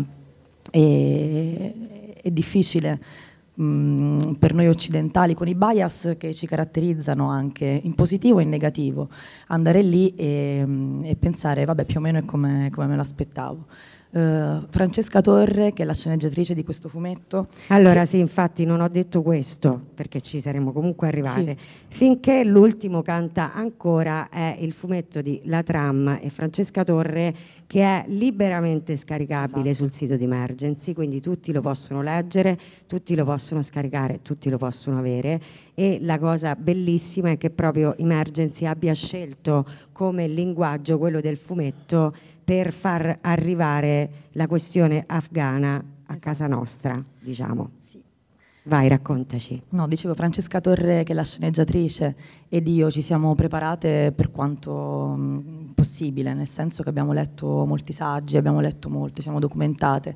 è difficile per noi occidentali, con i bias che ci caratterizzano anche in positivo e in negativo, andare lì e pensare vabbè, più o meno è come me l'aspettavo. Francesca Torre, che è la sceneggiatrice di questo fumetto. Allora sì, infatti non ho detto questo perché ci saremmo comunque arrivate. Finché l'ultimo canta ancora è il fumetto di La Tram e Francesca Torre, che è liberamente scaricabile sul sito di Emergency, quindi tutti lo possono leggere, tutti lo possono scaricare, tutti lo possono avere, e la cosa bellissima è che proprio Emergency abbia scelto come linguaggio quello del fumetto per far arrivare la questione afghana a casa nostra, diciamo. Sì. Vai, raccontaci. No, dicevo, Francesca Torre, che è la sceneggiatrice, ed io ci siamo preparate per quanto possibile, nel senso che abbiamo letto molti saggi, abbiamo letto molto, siamo documentate.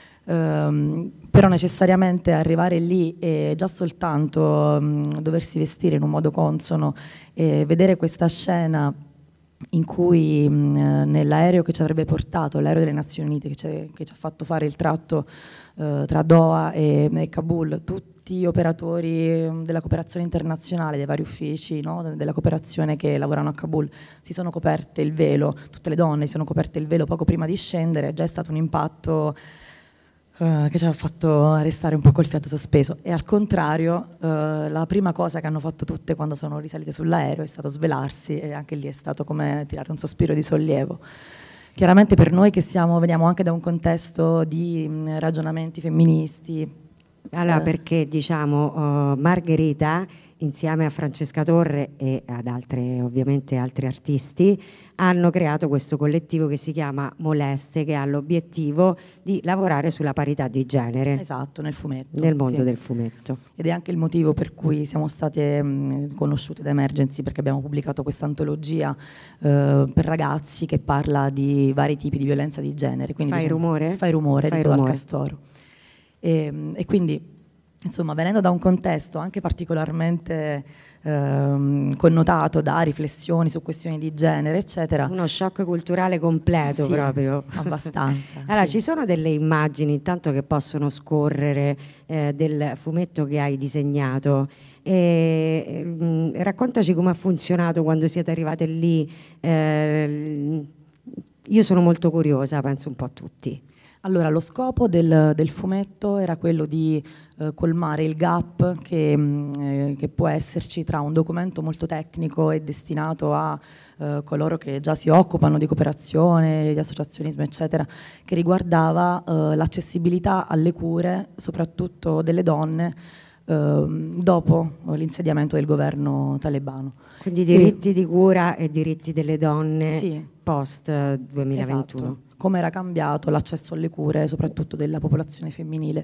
Però necessariamente arrivare lì e già soltanto doversi vestire in un modo consono e vedere questa scena in cui nell'aereo che ci avrebbe portato, l'aereo delle Nazioni Unite che ci ha fatto fare il tratto tra Doha e Kabul, tutti gli operatori della cooperazione internazionale, dei vari uffici, no, della cooperazione che lavorano a Kabul, si sono coperte il velo, tutte le donne si sono coperte il velo poco prima di scendere, è già stato un impatto che ci ha fatto restare un po' col fiato sospeso. E al contrario, la prima cosa che hanno fatto tutte quando sono risalite sull'aereo è stato svelarsi, e anche lì è stato come tirare un sospiro di sollievo. Chiaramente per noi che veniamo anche da un contesto di ragionamenti femministi. Allora, perché diciamo Margherita, insieme a Francesca Torre e ad ovviamente altri artisti, hanno creato questo collettivo che si chiama Moleste, che ha l'obiettivo di lavorare sulla parità di genere. Esatto, nel fumetto. Nel mondo del fumetto. Ed è anche il motivo per cui siamo state conosciute da Emergency, perché abbiamo pubblicato questa antologia per ragazzi che parla di vari tipi di violenza di genere. Quindi, Fai rumore? Fai rumore, edito dal Castoro. E quindi, insomma, venendo da un contesto anche particolarmente connotato da riflessioni su questioni di genere, eccetera. Uno shock culturale completo, sì, proprio. Abbastanza. Allora, sì. Ci sono delle immagini intanto che possono scorrere del fumetto che hai disegnato. Raccontaci come ha funzionato quando siete arrivate lì. Io sono molto curiosa, penso un po' a tutti. Allora, lo scopo del fumetto era quello di colmare il gap che può esserci tra un documento molto tecnico e destinato a coloro che già si occupano di cooperazione, di associazionismo, eccetera, che riguardava l'accessibilità alle cure, soprattutto delle donne, dopo l'insediamento del governo talebano. Quindi diritti di cura e diritti delle donne, sì, post 2021. Esatto. Come era cambiato l'accesso alle cure, soprattutto della popolazione femminile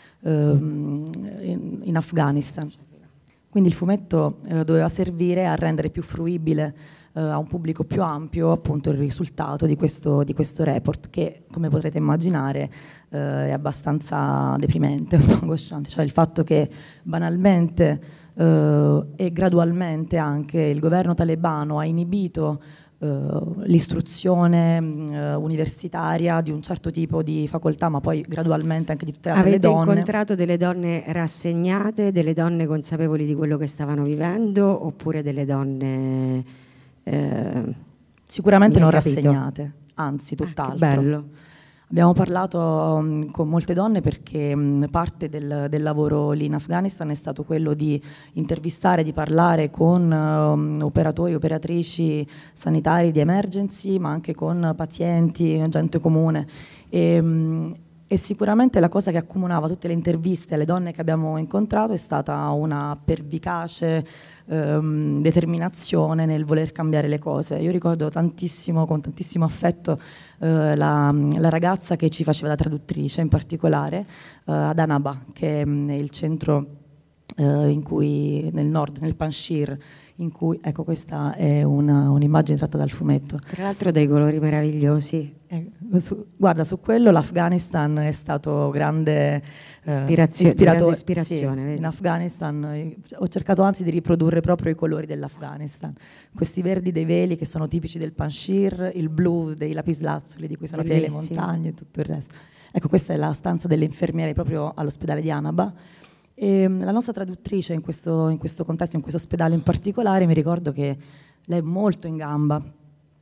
in Afghanistan. Quindi il fumetto doveva servire a rendere più fruibile a un pubblico più ampio appunto il risultato di questo report, che, come potrete immaginare, è abbastanza deprimente, un po' angosciante. Cioè il fatto che banalmente e gradualmente anche il governo talebano ha inibito l'istruzione universitaria di un certo tipo di facoltà, ma poi gradualmente anche di tutte le altre donne. Avete incontrato delle donne rassegnate, delle donne consapevoli di quello che stavano vivendo, oppure delle donne sicuramente non rassegnate, anzi tutt'altro. Bello. Abbiamo parlato con molte donne perché parte del lavoro lì in Afghanistan è stato quello di intervistare, di parlare con operatori, operatrici sanitari di Emergency, ma anche con pazienti, gente comune. E sicuramente la cosa che accomunava tutte le interviste alle donne che abbiamo incontrato è stata una pervicace determinazione nel voler cambiare le cose. Io ricordo tantissimo, con tantissimo affetto, la ragazza che ci faceva da traduttrice, in particolare ad Annaba, che è il centro in cui, nel nord, nel Panjshir, in cui, ecco, questa è un'immagine tratta dal fumetto. Tra l'altro dei colori meravigliosi. Guarda, su quello l'Afghanistan è stato grande ispiratore. Sì, in Afghanistan ho cercato anzi di riprodurre proprio i colori dell'Afghanistan, questi verdi dei veli che sono tipici del Panjshir, il blu dei lapislazzuli di cui sono piene le montagne e tutto il resto. Ecco, questa è la stanza delle infermiere proprio all'ospedale di Annaba. E la nostra traduttrice in questo contesto, in questo ospedale in particolare, mi ricordo che lei è molto in gamba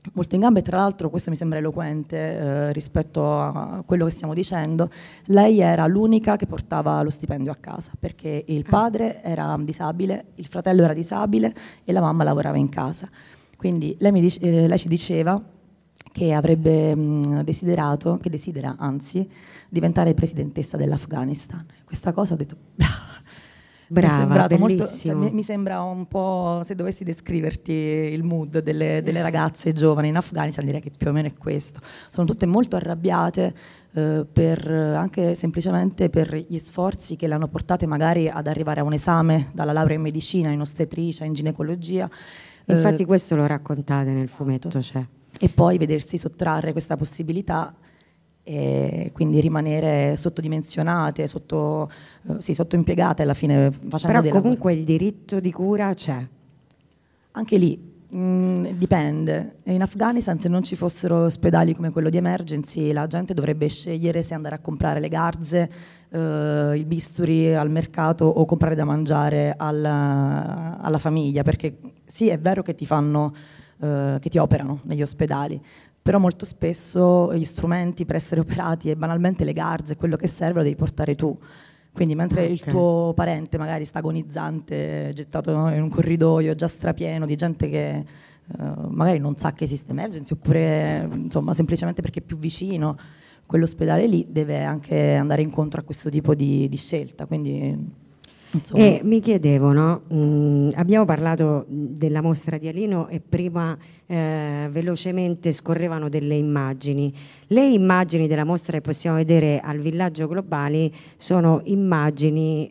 molto in gamba, e tra l'altro questo mi sembra eloquente rispetto a quello che stiamo dicendo. Lei era l'unica che portava lo stipendio a casa, perché il padre era disabile, il fratello era disabile e la mamma lavorava in casa. Quindi lei ci diceva che avrebbe desiderato, che desidera anzi, diventare presidentessa dell'Afghanistan. Questa cosa ho detto, brava, bellissimo. molto, Mi sembra un po', se dovessi descriverti il mood delle ragazze giovani in Afghanistan, direi che più o meno è questo. Sono tutte molto arrabbiate anche semplicemente per gli sforzi che le hanno portate magari ad arrivare a un esame dalla laurea in medicina, in ostetricia, in ginecologia. Infatti questo lo raccontate nel fumetto, c'è. E poi vedersi sottrarre questa possibilità e quindi rimanere sottodimensionate, sottoimpiegate alla fine, facendo però comunque il diritto di cura c'è. Anche lì dipende. In Afghanistan, se non ci fossero ospedali come quello di Emergency, la gente dovrebbe scegliere se andare a comprare le garze, il bisturi al mercato o comprare da mangiare alla famiglia, perché sì, è vero che ti operano negli ospedali, però molto spesso gli strumenti per essere operati e banalmente le garze, quello che serve lo devi portare tu. Quindi mentre il tuo parente magari sta agonizzante, gettato in un corridoio già strapieno di gente che magari non sa che esiste Emergency, oppure insomma semplicemente perché è più vicino, quell'ospedale lì deve anche andare incontro a questo tipo di scelta. Quindi, insomma. E mi chiedevo, no? Abbiamo parlato della mostra di Alino e prima velocemente scorrevano delle immagini. Le immagini della mostra che possiamo vedere al Villaggio Globali sono immagini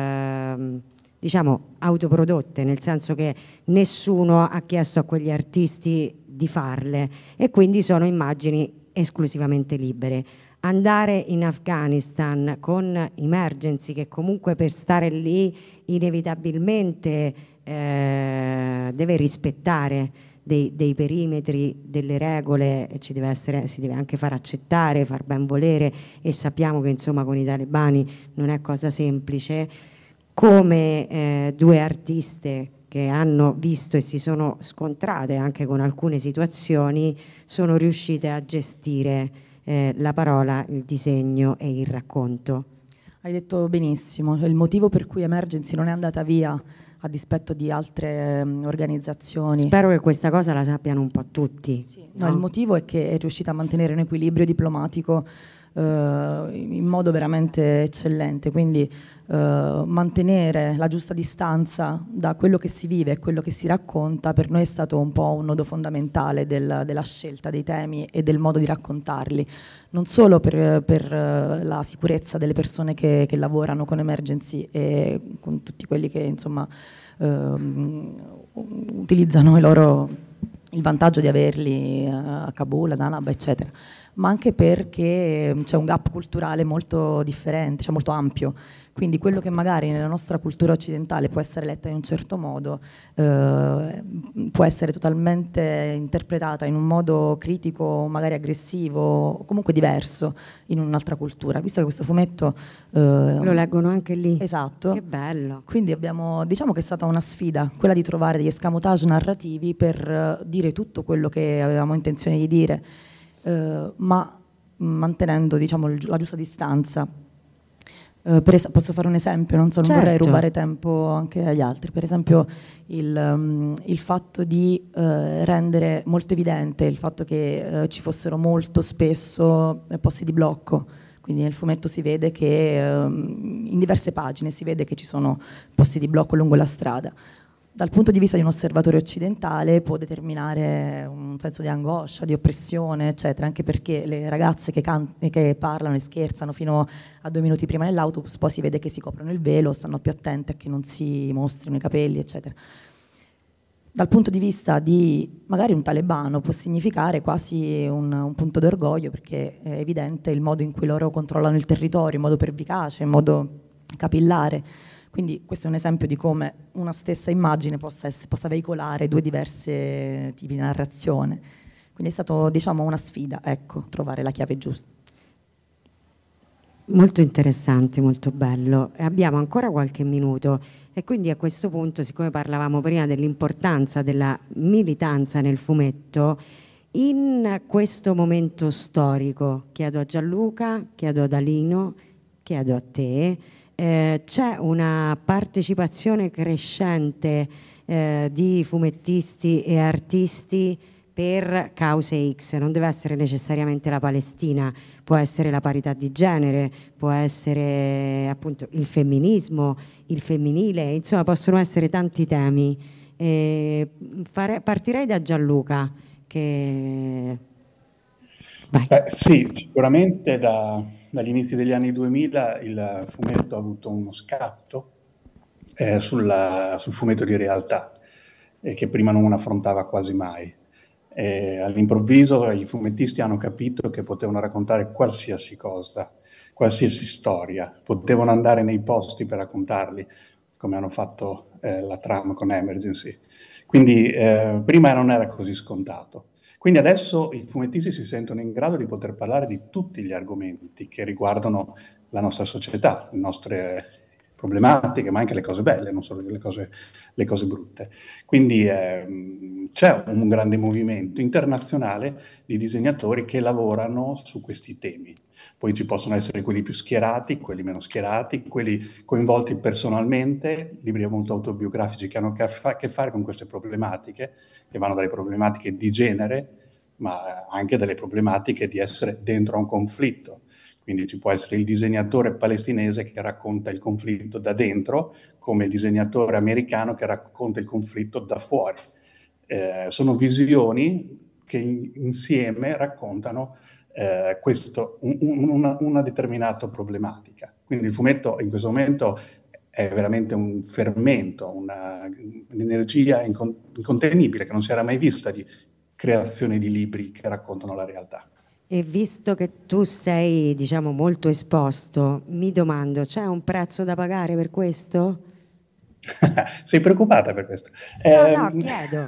diciamo autoprodotte, nel senso che nessuno ha chiesto a quegli artisti di farle e quindi sono immagini esclusivamente libere. Andare in Afghanistan con Emergency, che comunque per stare lì inevitabilmente deve rispettare dei perimetri, delle regole, e si deve anche far accettare, far ben volere, e sappiamo che insomma con i talebani non è cosa semplice, come due artiste che hanno visto e si sono scontrate anche con alcune situazioni sono riuscite a gestire la parola, il disegno e il racconto. Hai detto benissimo, il motivo per cui Emergency non è andata via a dispetto di altre organizzazioni. Spero che questa cosa la sappiano un po' tutti. Sì, no, il motivo è che è riuscita a mantenere un equilibrio diplomatico in modo veramente eccellente, quindi mantenere la giusta distanza da quello che si vive e quello che si racconta per noi è stato un po' un nodo fondamentale della scelta dei temi e del modo di raccontarli, non solo per la sicurezza delle persone che lavorano con Emergency e con tutti quelli che insomma utilizzano il vantaggio di averli a Kabul, ad Anab, eccetera, ma anche perché c'è un gap culturale molto differente, cioè molto ampio. Quindi quello che magari nella nostra cultura occidentale può essere letta in un certo modo, può essere totalmente interpretata in un modo critico, magari aggressivo, comunque diverso in un'altra cultura. Visto che questo fumetto lo leggono anche lì. Esatto. Che bello. Quindi diciamo che è stata una sfida, quella di trovare degli escamotage narrativi per dire tutto quello che avevamo intenzione di dire, ma mantenendo, diciamo, la giusta distanza. Posso fare un esempio? Non Certo. vorrei rubare tempo anche agli altri. Per esempio il fatto di rendere molto evidente il fatto che ci fossero molto spesso posti di blocco. Quindi nel fumetto si vede che in diverse pagine si vede che ci sono posti di blocco lungo la strada. Dal punto di vista di un osservatore occidentale può determinare un senso di angoscia, di oppressione, eccetera, anche perché le ragazze che parlano e scherzano fino a 2 minuti prima nell'autobus, poi si vede che si coprono il velo, stanno più attente a che non si mostrino i capelli, eccetera. Dal punto di vista di magari un talebano può significare quasi un punto d'orgoglio, perché è evidente il modo in cui loro controllano il territorio, in modo pervicace, in modo capillare. Quindi questo è un esempio di come una stessa immagine possa veicolare 2 diversi tipi di narrazione. Quindi è stato, diciamo, una sfida, ecco, trovare la chiave giusta. Molto interessante, molto bello. Abbiamo ancora qualche minuto e quindi a questo punto, siccome parlavamo prima dell'importanza della militanza nel fumetto, In questo momento storico, chiedo a Gianluca, chiedo ad Alino, chiedo a te, c'è una partecipazione crescente di fumettisti e artisti per cause X, non deve essere necessariamente la Palestina, può essere la parità di genere, può essere appunto il femminismo, il femminile, insomma possono essere tanti temi. Partirei da Gianluca. Sì, sicuramente dagli inizi degli anni 2000 il fumetto ha avuto uno scatto sul fumetto di realtà che prima non affrontava quasi mai. All'improvviso i fumettisti hanno capito che potevano raccontare qualsiasi cosa, qualsiasi storia, potevano andare nei posti per raccontarli, come hanno fatto la trama con Emergency. Quindi prima non era così scontato. Quindi adesso i fumettisti si sentono in grado di poter parlare di tutti gli argomenti che riguardano la nostra società, le nostre problematiche, ma anche le cose belle, non solo le cose brutte. Quindi c'è un grande movimento internazionale di disegnatori che lavorano su questi temi. Poi ci possono essere quelli più schierati, quelli meno schierati, quelli coinvolti personalmente, libri molto autobiografici che hanno a che fare con queste problematiche, che vanno dalle problematiche di genere, ma anche dalle problematiche di essere dentro a un conflitto. Quindi ci può essere il disegnatore palestinese che racconta il conflitto da dentro, come il disegnatore americano che racconta il conflitto da fuori. Sono visioni che insieme raccontano una determinata problematica. Quindi il fumetto in questo momento è veramente un fermento, un'energia incontenibile che non si era mai vista di creazione di libri che raccontano la realtà. E visto che tu sei, diciamo, molto esposto, mi domando, c'è un prezzo da pagare per questo? Sei preoccupata per questo? No, chiedo.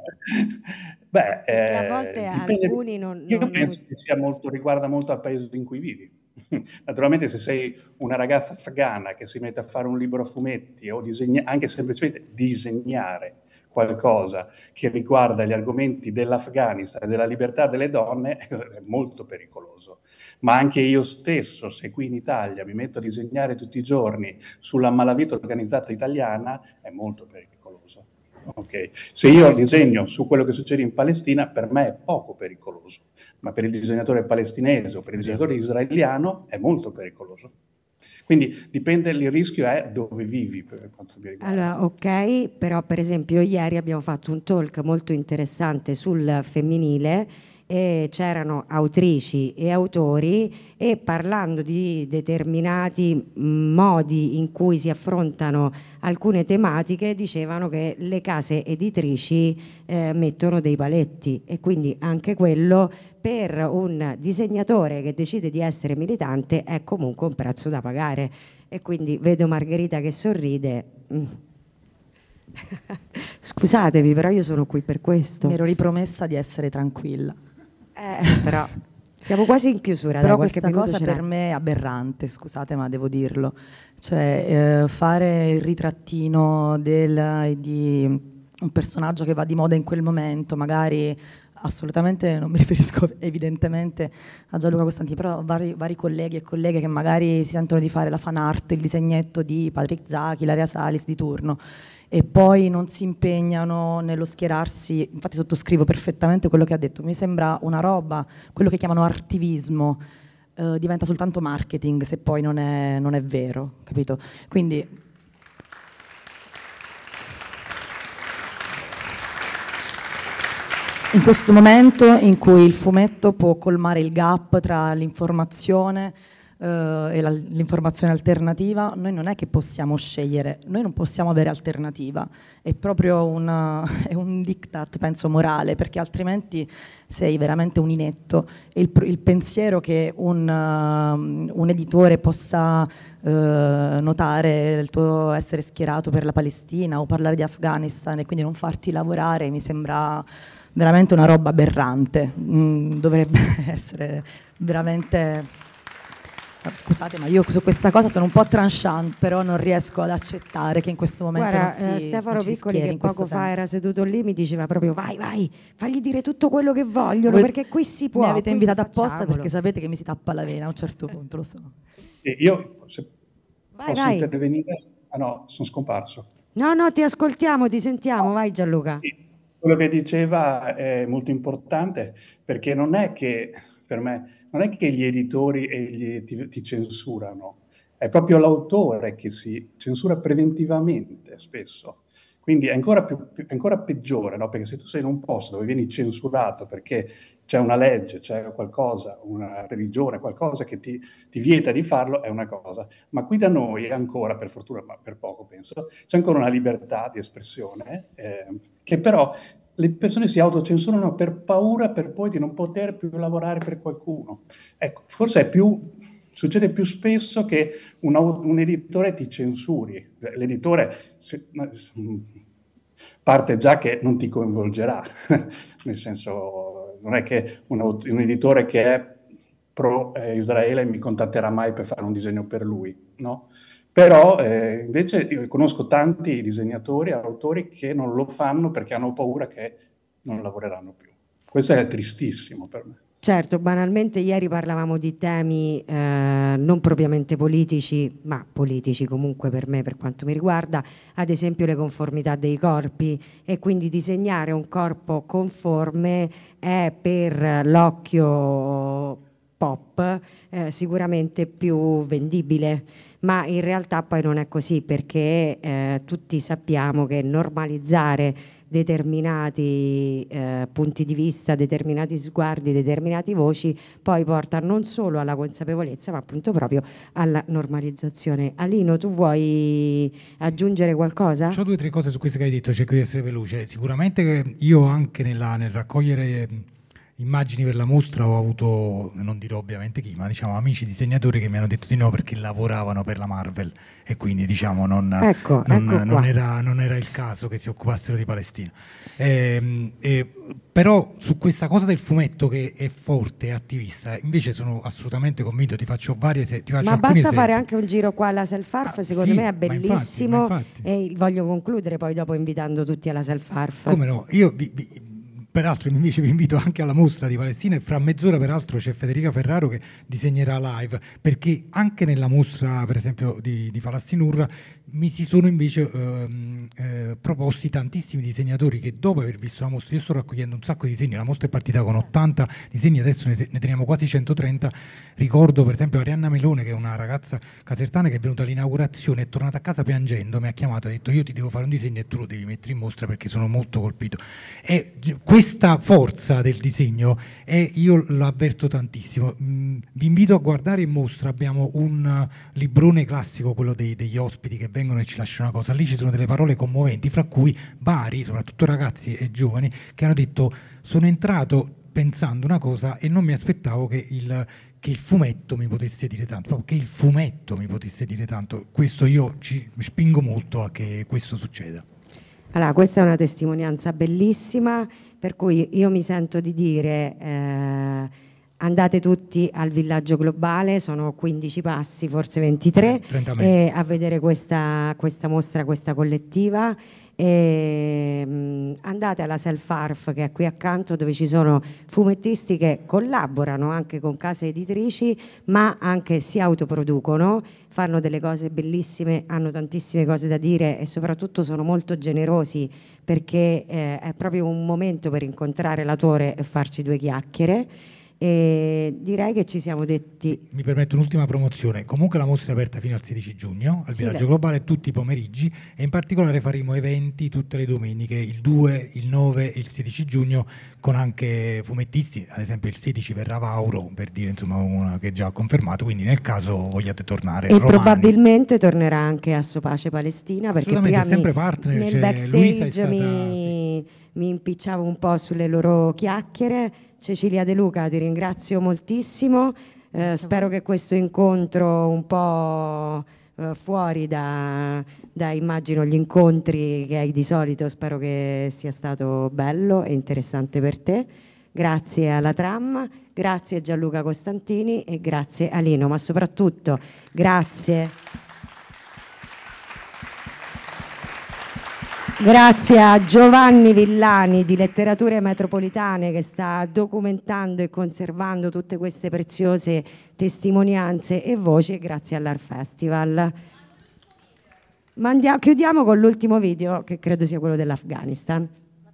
Beh, a volte alcuni io penso che riguarda molto al paese in cui vivi. Naturalmente se sei una ragazza afghana che si mette a fare un libro a fumetti o anche semplicemente disegnare qualcosa che riguarda gli argomenti dell'Afghanistan e della libertà delle donne è molto pericoloso. Ma anche io stesso, se qui in Italia mi metto a disegnare tutti i giorni sulla malavita organizzata italiana, è molto pericoloso. Okay. Se io disegno su quello che succede in Palestina, per me è poco pericoloso, ma per il disegnatore palestinese o per il disegnatore israeliano è molto pericoloso. Quindi dipende, il rischio è dove vivi per quanto mi riguarda. Allora, ok, però per esempio ieri abbiamo fatto un talk molto interessante sul femminile e c'erano autrici e autori e parlando di determinati modi in cui si affrontano alcune tematiche dicevano che le case editrici mettono dei paletti e quindi anche quello per un disegnatore che decide di essere militante è comunque un prezzo da pagare e quindi vedo Margherita che sorride. Scusatevi, però io sono qui per questo. Mi ero ripromessa di essere tranquilla. Però siamo quasi in chiusura. Però questa cosa per me è aberrante, scusate, ma devo dirlo. Cioè, fare il ritrattino di un personaggio che va di moda in quel momento, magari assolutamente non mi riferisco evidentemente a Gianluca Costantini, però vari colleghi e colleghe che magari si sentono di fare la fan art, il disegnetto di Patrick Zaki, Ilaria Salis di turno e poi non si impegnano nello schierarsi. Infatti sottoscrivo perfettamente quello che ha detto, mi sembra una roba, quello che chiamano artivismo diventa soltanto marketing se poi non è vero, capito? Quindi in questo momento in cui il fumetto può colmare il gap tra l'informazione e l'informazione alternativa, noi non è che possiamo scegliere, noi non possiamo avere alternativa, è proprio è un diktat, penso, morale, perché altrimenti sei veramente un inetto. E il pensiero che un editore possa notare il tuo essere schierato per la Palestina o parlare di Afghanistan e quindi non farti lavorare mi sembra veramente una roba aberrante, dovrebbe essere veramente Scusate, ma io su questa cosa sono un po' tranchant, però non riesco ad accettare che in questo momento Guarda, non si, Stefano non ci si Piccoli, schieri che in questo poco fa senso. era seduto lì, mi diceva proprio vai, fagli dire tutto quello che vogliono, Voi perché qui si può. Mi avete quindi invitato apposta facciamolo. perché sapete che mi si tappa la vena a un certo punto, lo so. E io, se posso Vai. intervenire? Ah no, sono scomparso. No, ti ascoltiamo, ti sentiamo, vai Gianluca. Sì. Quello che diceva è molto importante, perché non è che, per me, non è che gli editori ti censurano, è proprio l'autore che si censura preventivamente spesso. Quindi è ancora peggiore, no? Perché se tu sei in un posto dove vieni censurato perché c'è una legge, c'è qualcosa, una religione, qualcosa che ti vieta di farlo, è una cosa. Ma qui da noi ancora, per fortuna, ma per poco penso, c'è ancora una libertà di espressione, che però le persone si autocensurano per paura per poi di non poter più lavorare per qualcuno. Ecco, forse succede più spesso che un editore ti censuri. L'editore parte già che non ti coinvolgerà, nel senso, non è che un editore che è pro Israele mi contatterà mai per fare un disegno per lui, no? Però invece io conosco tanti disegnatori, autori che non lo fanno perché hanno paura che non lavoreranno più. Questo è tristissimo per me. Certo, banalmente ieri parlavamo di temi non propriamente politici, ma politici comunque per me, per quanto mi riguarda, ad esempio le conformità dei corpi, e quindi disegnare un corpo conforme è per l'occhio pop sicuramente più vendibile, ma in realtà poi non è così, perché tutti sappiamo che normalizzare determinati punti di vista, determinati sguardi, determinate voci poi porta non solo alla consapevolezza ma appunto proprio alla normalizzazione. Alino, tu vuoi aggiungere qualcosa? C'ho 2 o 3 cose su questo che hai detto, cerco di essere veloce. Sicuramente che io anche nel raccogliere immagini per la mostra ho avuto, non dirò ovviamente chi, ma diciamo amici disegnatori che mi hanno detto di no perché lavoravano per la Marvel e quindi diciamo non era il caso che si occupassero di Palestina. Però su questa cosa del fumetto che è forte, è attivista, invece sono assolutamente convinto, ti faccio Ma basta fare anche un giro qua alla Self-Harf, secondo me è bellissimo, infatti. E voglio concludere poi dopo invitando tutti alla Self-Harf. Come no, io peraltro invece vi invito anche alla mostra di Palestina e fra mezz'ora peraltro c'è Federica Ferraro che disegnerà live, perché anche nella mostra per esempio di Falastinur mi si sono invece proposti tantissimi disegnatori che dopo aver visto la mostra, io sto raccogliendo un sacco di disegni, la mostra è partita con 80 disegni, adesso ne teniamo quasi 130, ricordo per esempio Arianna Melone che è una ragazza casertana che è venuta all'inaugurazione, è tornata a casa piangendo, mi ha chiamato e ha detto io ti devo fare un disegno e tu lo devi mettere in mostra perché sono molto colpito. E questa forza del disegno io l'avverto tantissimo. Vi invito a guardare in mostra, abbiamo un librone classico, quello degli ospiti che vengono e ci lasciano una cosa, lì ci sono delle parole commoventi, fra cui vari, soprattutto ragazzi e giovani, che hanno detto sono entrato pensando una cosa e non mi aspettavo che il fumetto mi potesse dire tanto, proprio che il fumetto mi potesse dire tanto. Questo io ci spingo molto a che questo succeda. Allora, questa è una testimonianza bellissima, per cui io mi sento di dire andate tutti al Villaggio Globale, sono 15 passi, forse 23, a vedere questa mostra, questa collettiva. Andate alla Self-Harf che è qui accanto, dove ci sono fumettisti che collaborano anche con case editrici, ma anche si autoproducono, fanno delle cose bellissime, hanno tantissime cose da dire e soprattutto sono molto generosi, perché è proprio un momento per incontrare l'autore e farci 2 chiacchiere. E direi che ci siamo detti. Mi permetto un'ultima promozione. Comunque la mostra è aperta fino al 16 giugno al Villaggio Globale tutti i pomeriggi, e in particolare faremo eventi tutte le domeniche, il 2, il 9 e il 16 giugno, con anche fumettisti. Ad esempio il 16 verrà Vauro, per dire insomma una che già ha confermato, quindi nel caso vogliate tornare. E Romani. Probabilmente tornerà anche a Sopace Palestina, perché prima sempre partner, nel backstage mi impicciavo un po' sulle loro chiacchiere. Cecilia De Luca, ti ringrazio moltissimo, spero che questo incontro un po' fuori da immagino gli incontri che hai di solito, spero che sia stato bello e interessante per te. grazie alla Tram, grazie a Gianluca Costantini e grazie a Lino, ma soprattutto grazie a Giovanni Villani di Letterature Metropolitane, che sta documentando e conservando tutte queste preziose testimonianze e voci, e grazie all'Art Festival. Ma chiudiamo con l'ultimo video, che credo sia quello dell'Afghanistan.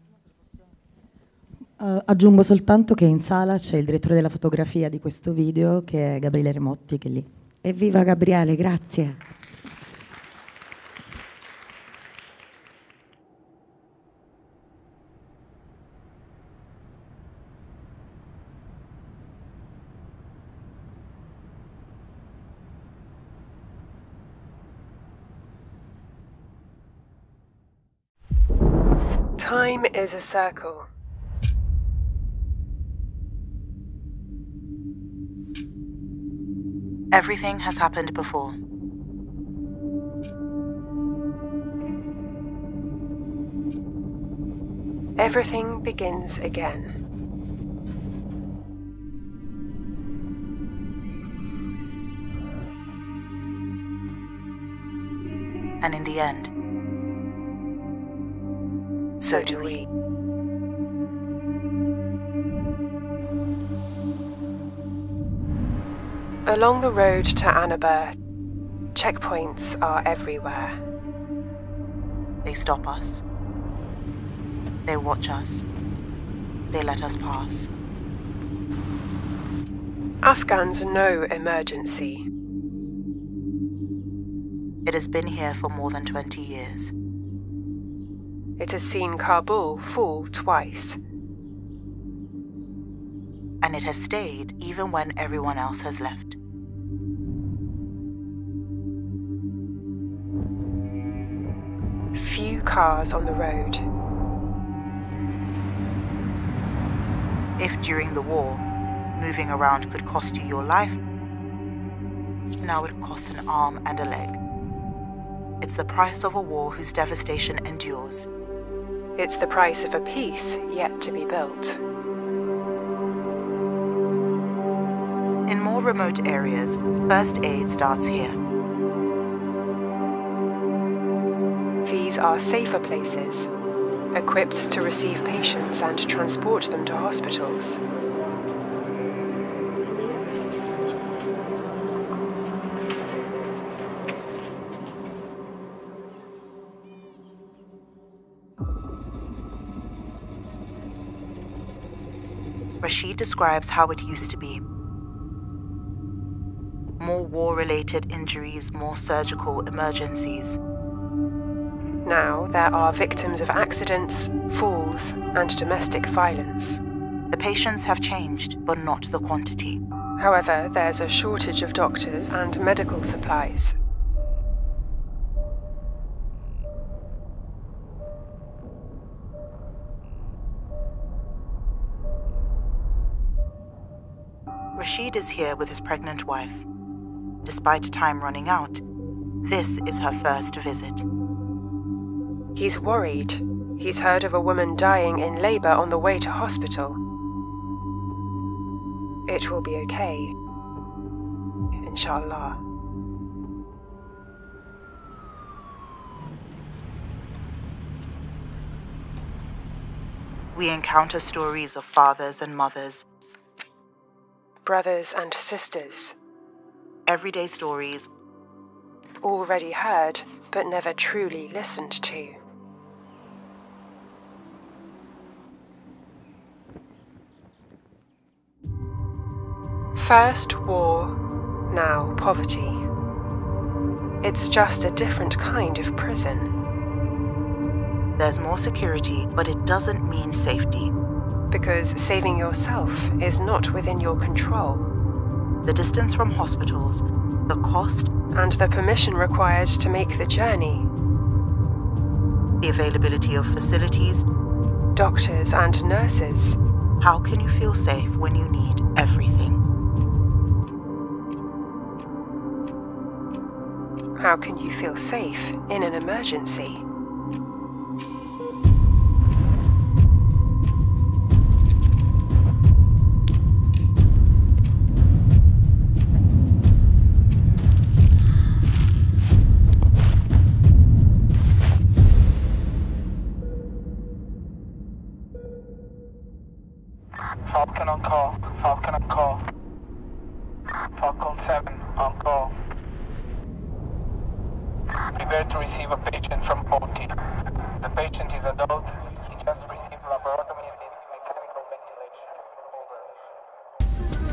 Aggiungo soltanto che in sala c'è il direttore della fotografia di questo video, che è Gabriele Remotti, che è lì. Evviva Gabriele, grazie. Time is a circle. Everything has happened before. Everything begins again. And in the end, so do we. Along the road to Annaba, checkpoints are everywhere. They stop us. They watch us. They let us pass. Afghans know emergency. It has been here for more than 20 years. It has seen Kabul fall twice. And it has stayed even when everyone else has left. Few cars on the road. If during the war, moving around could cost you your life, now it costs an arm and a leg. It's the price of a war whose devastation endures. It's the price of a peace yet to be built. In more remote areas, first aid starts here. These are safer places, equipped to receive patients and transport them to hospitals. Rashid describes how it used to be. More war-related injuries, more surgical emergencies. Now there are victims of accidents, falls, and domestic violence. The patients have changed, but not the quantity. However, there's a shortage of doctors and medical supplies. Rashid is here with his pregnant wife. Despite time running out, this is her first visit. He's worried. He's heard of a woman dying in labor on the way to hospital. It will be okay. Inshallah. We encounter stories of fathers and mothers, brothers and sisters. Everyday stories already heard, but never truly listened to. First war, now poverty. It's just a different kind of prison. There's more security, but it doesn't mean safety. Because saving yourself is not within your control. The distance from hospitals, the cost, and the permission required to make the journey. The availability of facilities, doctors and nurses. How can you feel safe when you need everything? How can you feel safe in an emergency? Falcon on call. Falcon on call. Falcon 7 on call. Prepare to receive a patient from OT. The patient is adult. He just received laparotomy and needs mechanical ventilation. Over.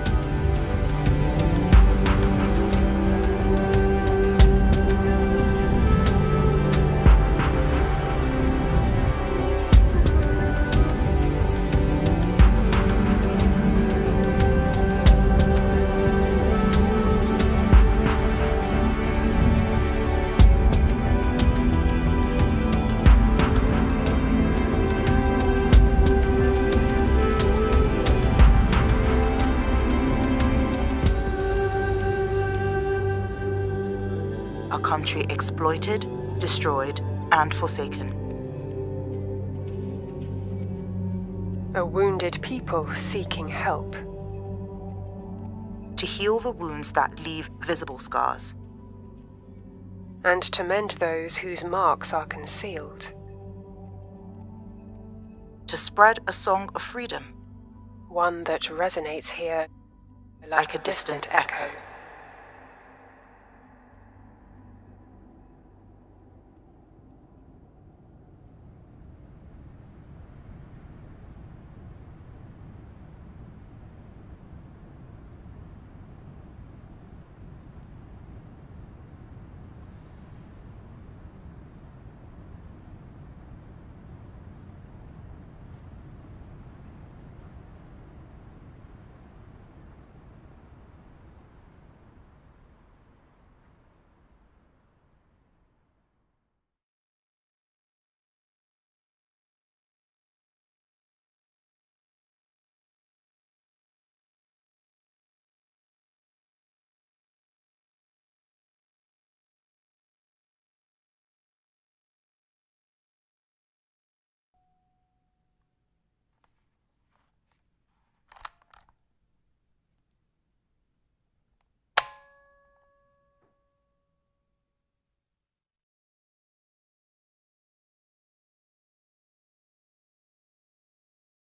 A country exploited, destroyed, and forsaken. A wounded people seeking help. To heal the wounds that leave visible scars. And to mend those whose marks are concealed. To spread a song of freedom. One that resonates here like a distant echo.